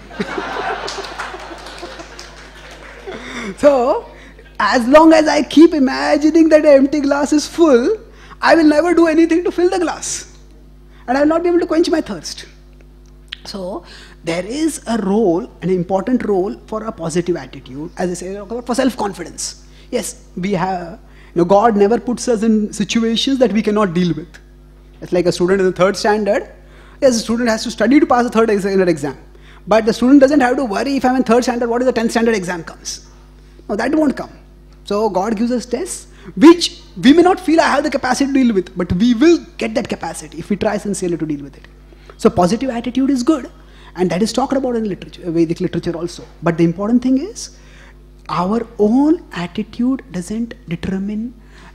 So, as long as I keep imagining that the empty glass is full, I will never do anything to fill the glass. And I will not be able to quench my thirst. So, there is a role, an important role for a positive attitude, as I say, for self-confidence. Yes, we have, God never puts us in situations that we cannot deal with. It's like a student in the 3rd standard. Yes, a student has to study to pass the 3rd standard exam. But the student doesn't have to worry if I'm in 3rd standard, what if the 10th standard exam comes? No, that won't come. So God gives us tests, which we may not feel I have the capacity to deal with, but we will get that capacity if we try sincerely to deal with it. So positive attitude is good, and that is talked about in literature, Vedic literature also. But the important thing is, our own attitude doesn't determine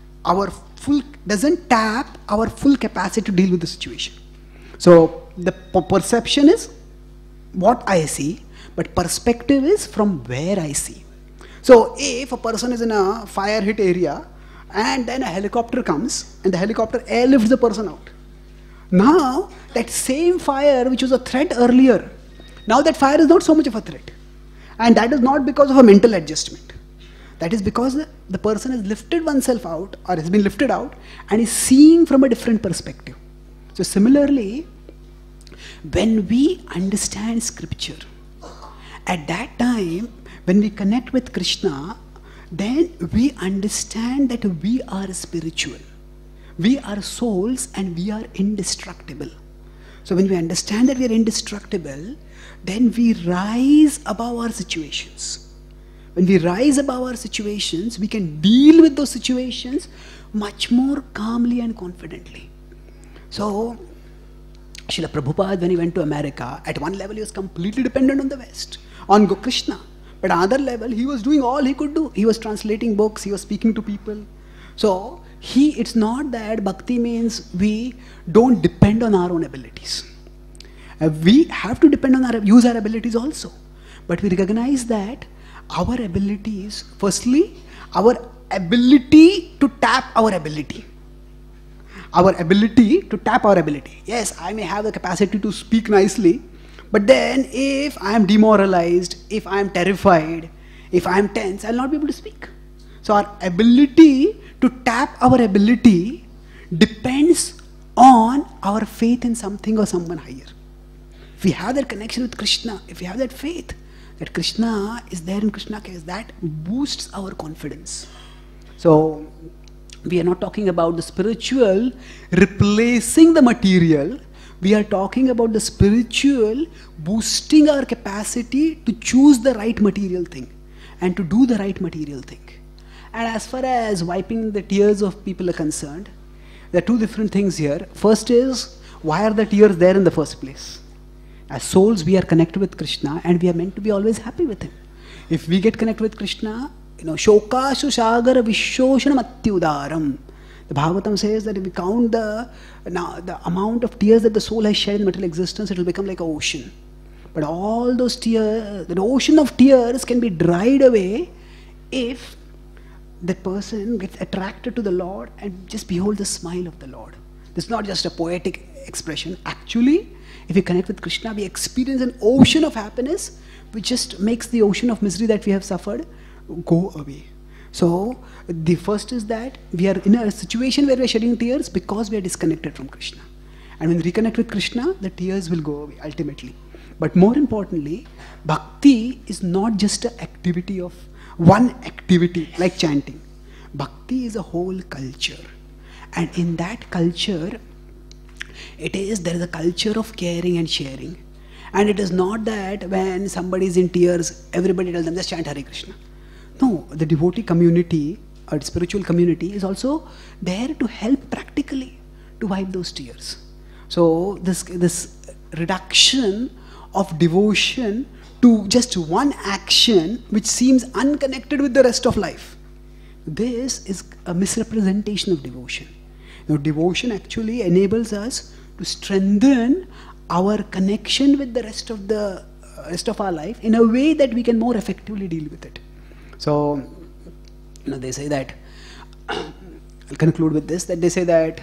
doesn't tap our full capacity to deal with the situation. So the perception is what I see, but perspective is from where I see. So if a person is in a fire hit area and then a helicopter comes and the helicopter airlifts the person out. Now that same fire which was a threat earlier, now that fire is not so much of a threat. And that is not because of a mental adjustment. That is because the person has lifted oneself out or has been lifted out and is seeing from a different perspective. So similarly, when we understand scripture, at that time, when we connect with Krishna, then we understand that we are spiritual. We are souls and we are indestructible. So when we understand that we are indestructible, then we rise above our situations. When we rise above our situations, we can deal with those situations much more calmly and confidently. So, Srila Prabhupada, when he went to America, at one level he was completely dependent on the West, on Krishna. But at another level, he was doing all he could do. He was translating books, he was speaking to people. So, it's not that bhakti means we don't depend on our own abilities. We have to depend on use our abilities also. But we recognize that our abilities, firstly, our ability to tap our ability. Our ability to tap our ability. Yes, I may have the capacity to speak nicely, but then if I am demoralized, if I am terrified, if I am tense, I will not be able to speak. So our ability to tap our ability depends on our faith in something or someone higher. If we have that connection with Krishna, if we have that faith that Krishna is there in Krishna case, that boosts our confidence. So we are not talking about the spiritual replacing the material. We are talking about the spiritual boosting our capacity to choose the right material thing and to do the right material thing. And as far as wiping the tears of people are concerned, there are two different things here. First is, why are the tears there in the first place? As souls, we are connected with Krishna and we are meant to be always happy with Him. If we get connected with Krishna, Shokashu Sagara Vishoshanam Atyudaram. The Bhagavatam says that if we count the amount of tears that the soul has shed in material existence, it will become like an ocean. But all those tears, the ocean of tears can be dried away if that person gets attracted to the Lord and just behold the smile of the Lord. This is not just a poetic expression. Actually, if we connect with Krishna, we experience an ocean of happiness which just makes the ocean of misery that we have suffered go away. So, the first is that we are in a situation where we are shedding tears because we are disconnected from Krishna. And when we reconnect with Krishna, the tears will go away ultimately. But more importantly, bhakti is not just an activity of one activity like chanting. Bhakti is a whole culture. And in that culture, there is a culture of caring and sharing. And it is not that when somebody is in tears, everybody tells them, just chant Hare Krishna. No, the devotee community or spiritual community is also there to help practically to wipe those tears. So this reduction of devotion to just one action which seems unconnected with the rest of life, this is a misrepresentation of devotion. Devotion actually enables us to strengthen our connection with the rest of our life in a way that we can more effectively deal with it. So, they say that, I'll conclude with this, that they say that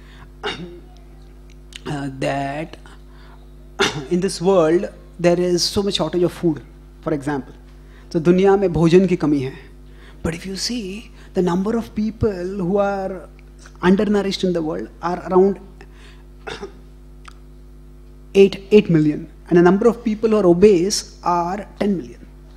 that in this world there is so much shortage of food, for example. So, दुनिया में भोजन की कमी है. But if you see, the number of people who are undernourished in the world are around 8 million, and the number of people who are obese are 10 million.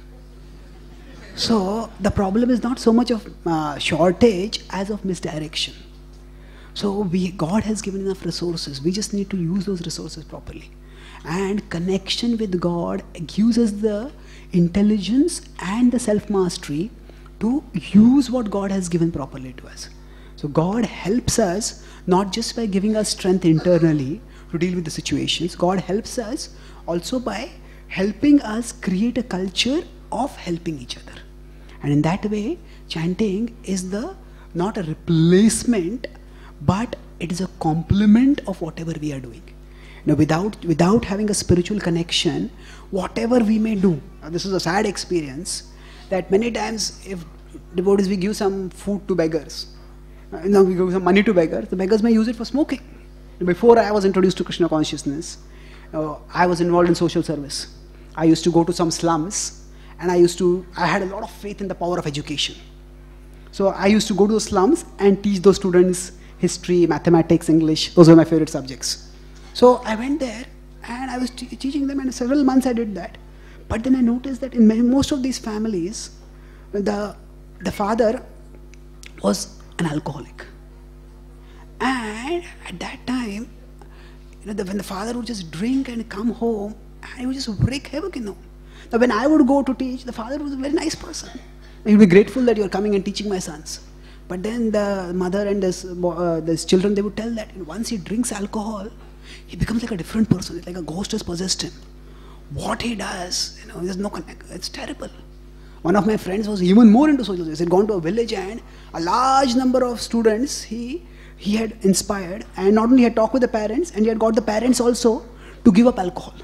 So the problem is not so much of shortage as of misdirection. So God has given enough resources. We just need to use those resources properly. And connection with God gives us the intelligence and the self-mastery to use what God has given properly to us. So God helps us not just by giving us strength internally to deal with the situations. God helps us also by helping us create a culture of helping each other. And in that way, chanting is not a replacement, but it is a complement of whatever we are doing. Without having a spiritual connection, whatever we may do, this is a sad experience, that many times if devotees, we give some food to beggars, we give some money to beggars, the beggars may use it for smoking. Before I was introduced to Krishna consciousness, I was involved in social service. I used to go to some slums, and I had a lot of faith in the power of education. So I used to go to the slums and teach those students history, mathematics, English. Those were my favorite subjects. So I went there and I was teaching them, and several months I did that. But then I noticed that in most of these families, the father was an alcoholic. And at that time, when the father would just drink and come home, and he would just wreak havoc in home. Now when I would go to teach, the father was a very nice person. He would be grateful that you are coming and teaching my sons. But then the mother and his children, they would tell that once he drinks alcohol, he becomes like a different person. It's like a ghost has possessed him. What he does, there's no connect. It's terrible. One of my friends was even more into social service. He had gone to a village, and a large number of students he had inspired, and not only had talked with the parents, and he had got the parents also to give up alcohol.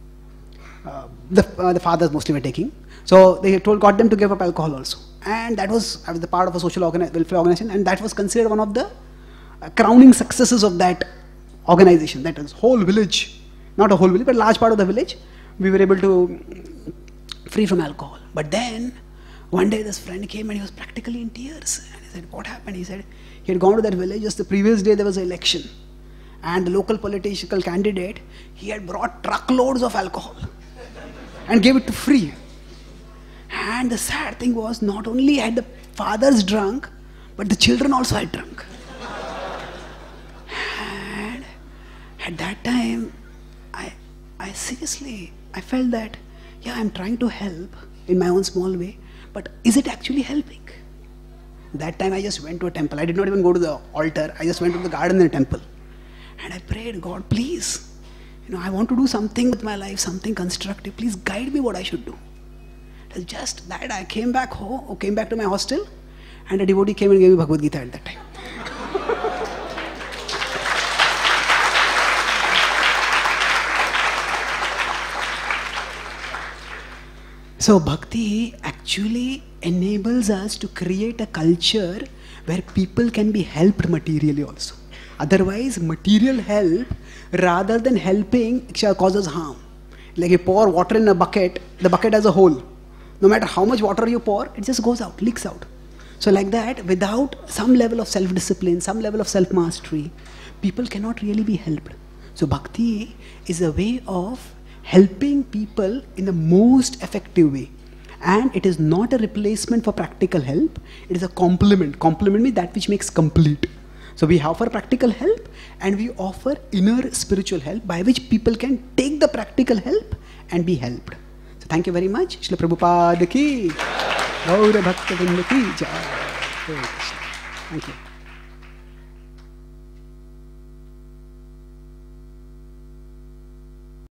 The fathers mostly were taking. So they got them to give up alcohol also. And I was the part of a social welfare organization, and that was considered one of the crowning successes of that organization. That is whole village, not a whole village, but a large part of the village, we were able to free from alcohol. But then one day this friend came and he was practically in tears. And he said, what happened? He said he had gone to that village. Just the previous day there was an election, and the local political candidate, he had brought truckloads of alcohol and gave it to free. And the sad thing was, not only had the fathers drunk, but the children also had drunk. And at that time, I seriously, I felt that, yeah, I'm trying to help in my own small way, but is it actually helping? That time I just went to a temple. I did not even go to the altar. I just went to the garden and temple. And I prayed, God, please, I want to do something with my life, something constructive. Please guide me what I should do. It was just that I came back home, came back to my hostel, and a devotee came and gave me Bhagavad Gita at that time. So bhakti actually enables us to create a culture where people can be helped materially also. Otherwise, material help rather than helping causes harm. Like you pour water in a bucket, the bucket has a hole. No matter how much water you pour, it just goes out, leaks out. So like that, without some level of self-discipline, some level of self-mastery, people cannot really be helped. So bhakti is a way of helping people in the most effective way. And it is not a replacement for practical help, it is a complement. Complement means that which makes complete. So we offer practical help and we offer inner spiritual help by which people can take the practical help and be helped. So thank you very much. Srila Prabhupada ki, Gaura Bhakta Vrinda ki jai. Thank you.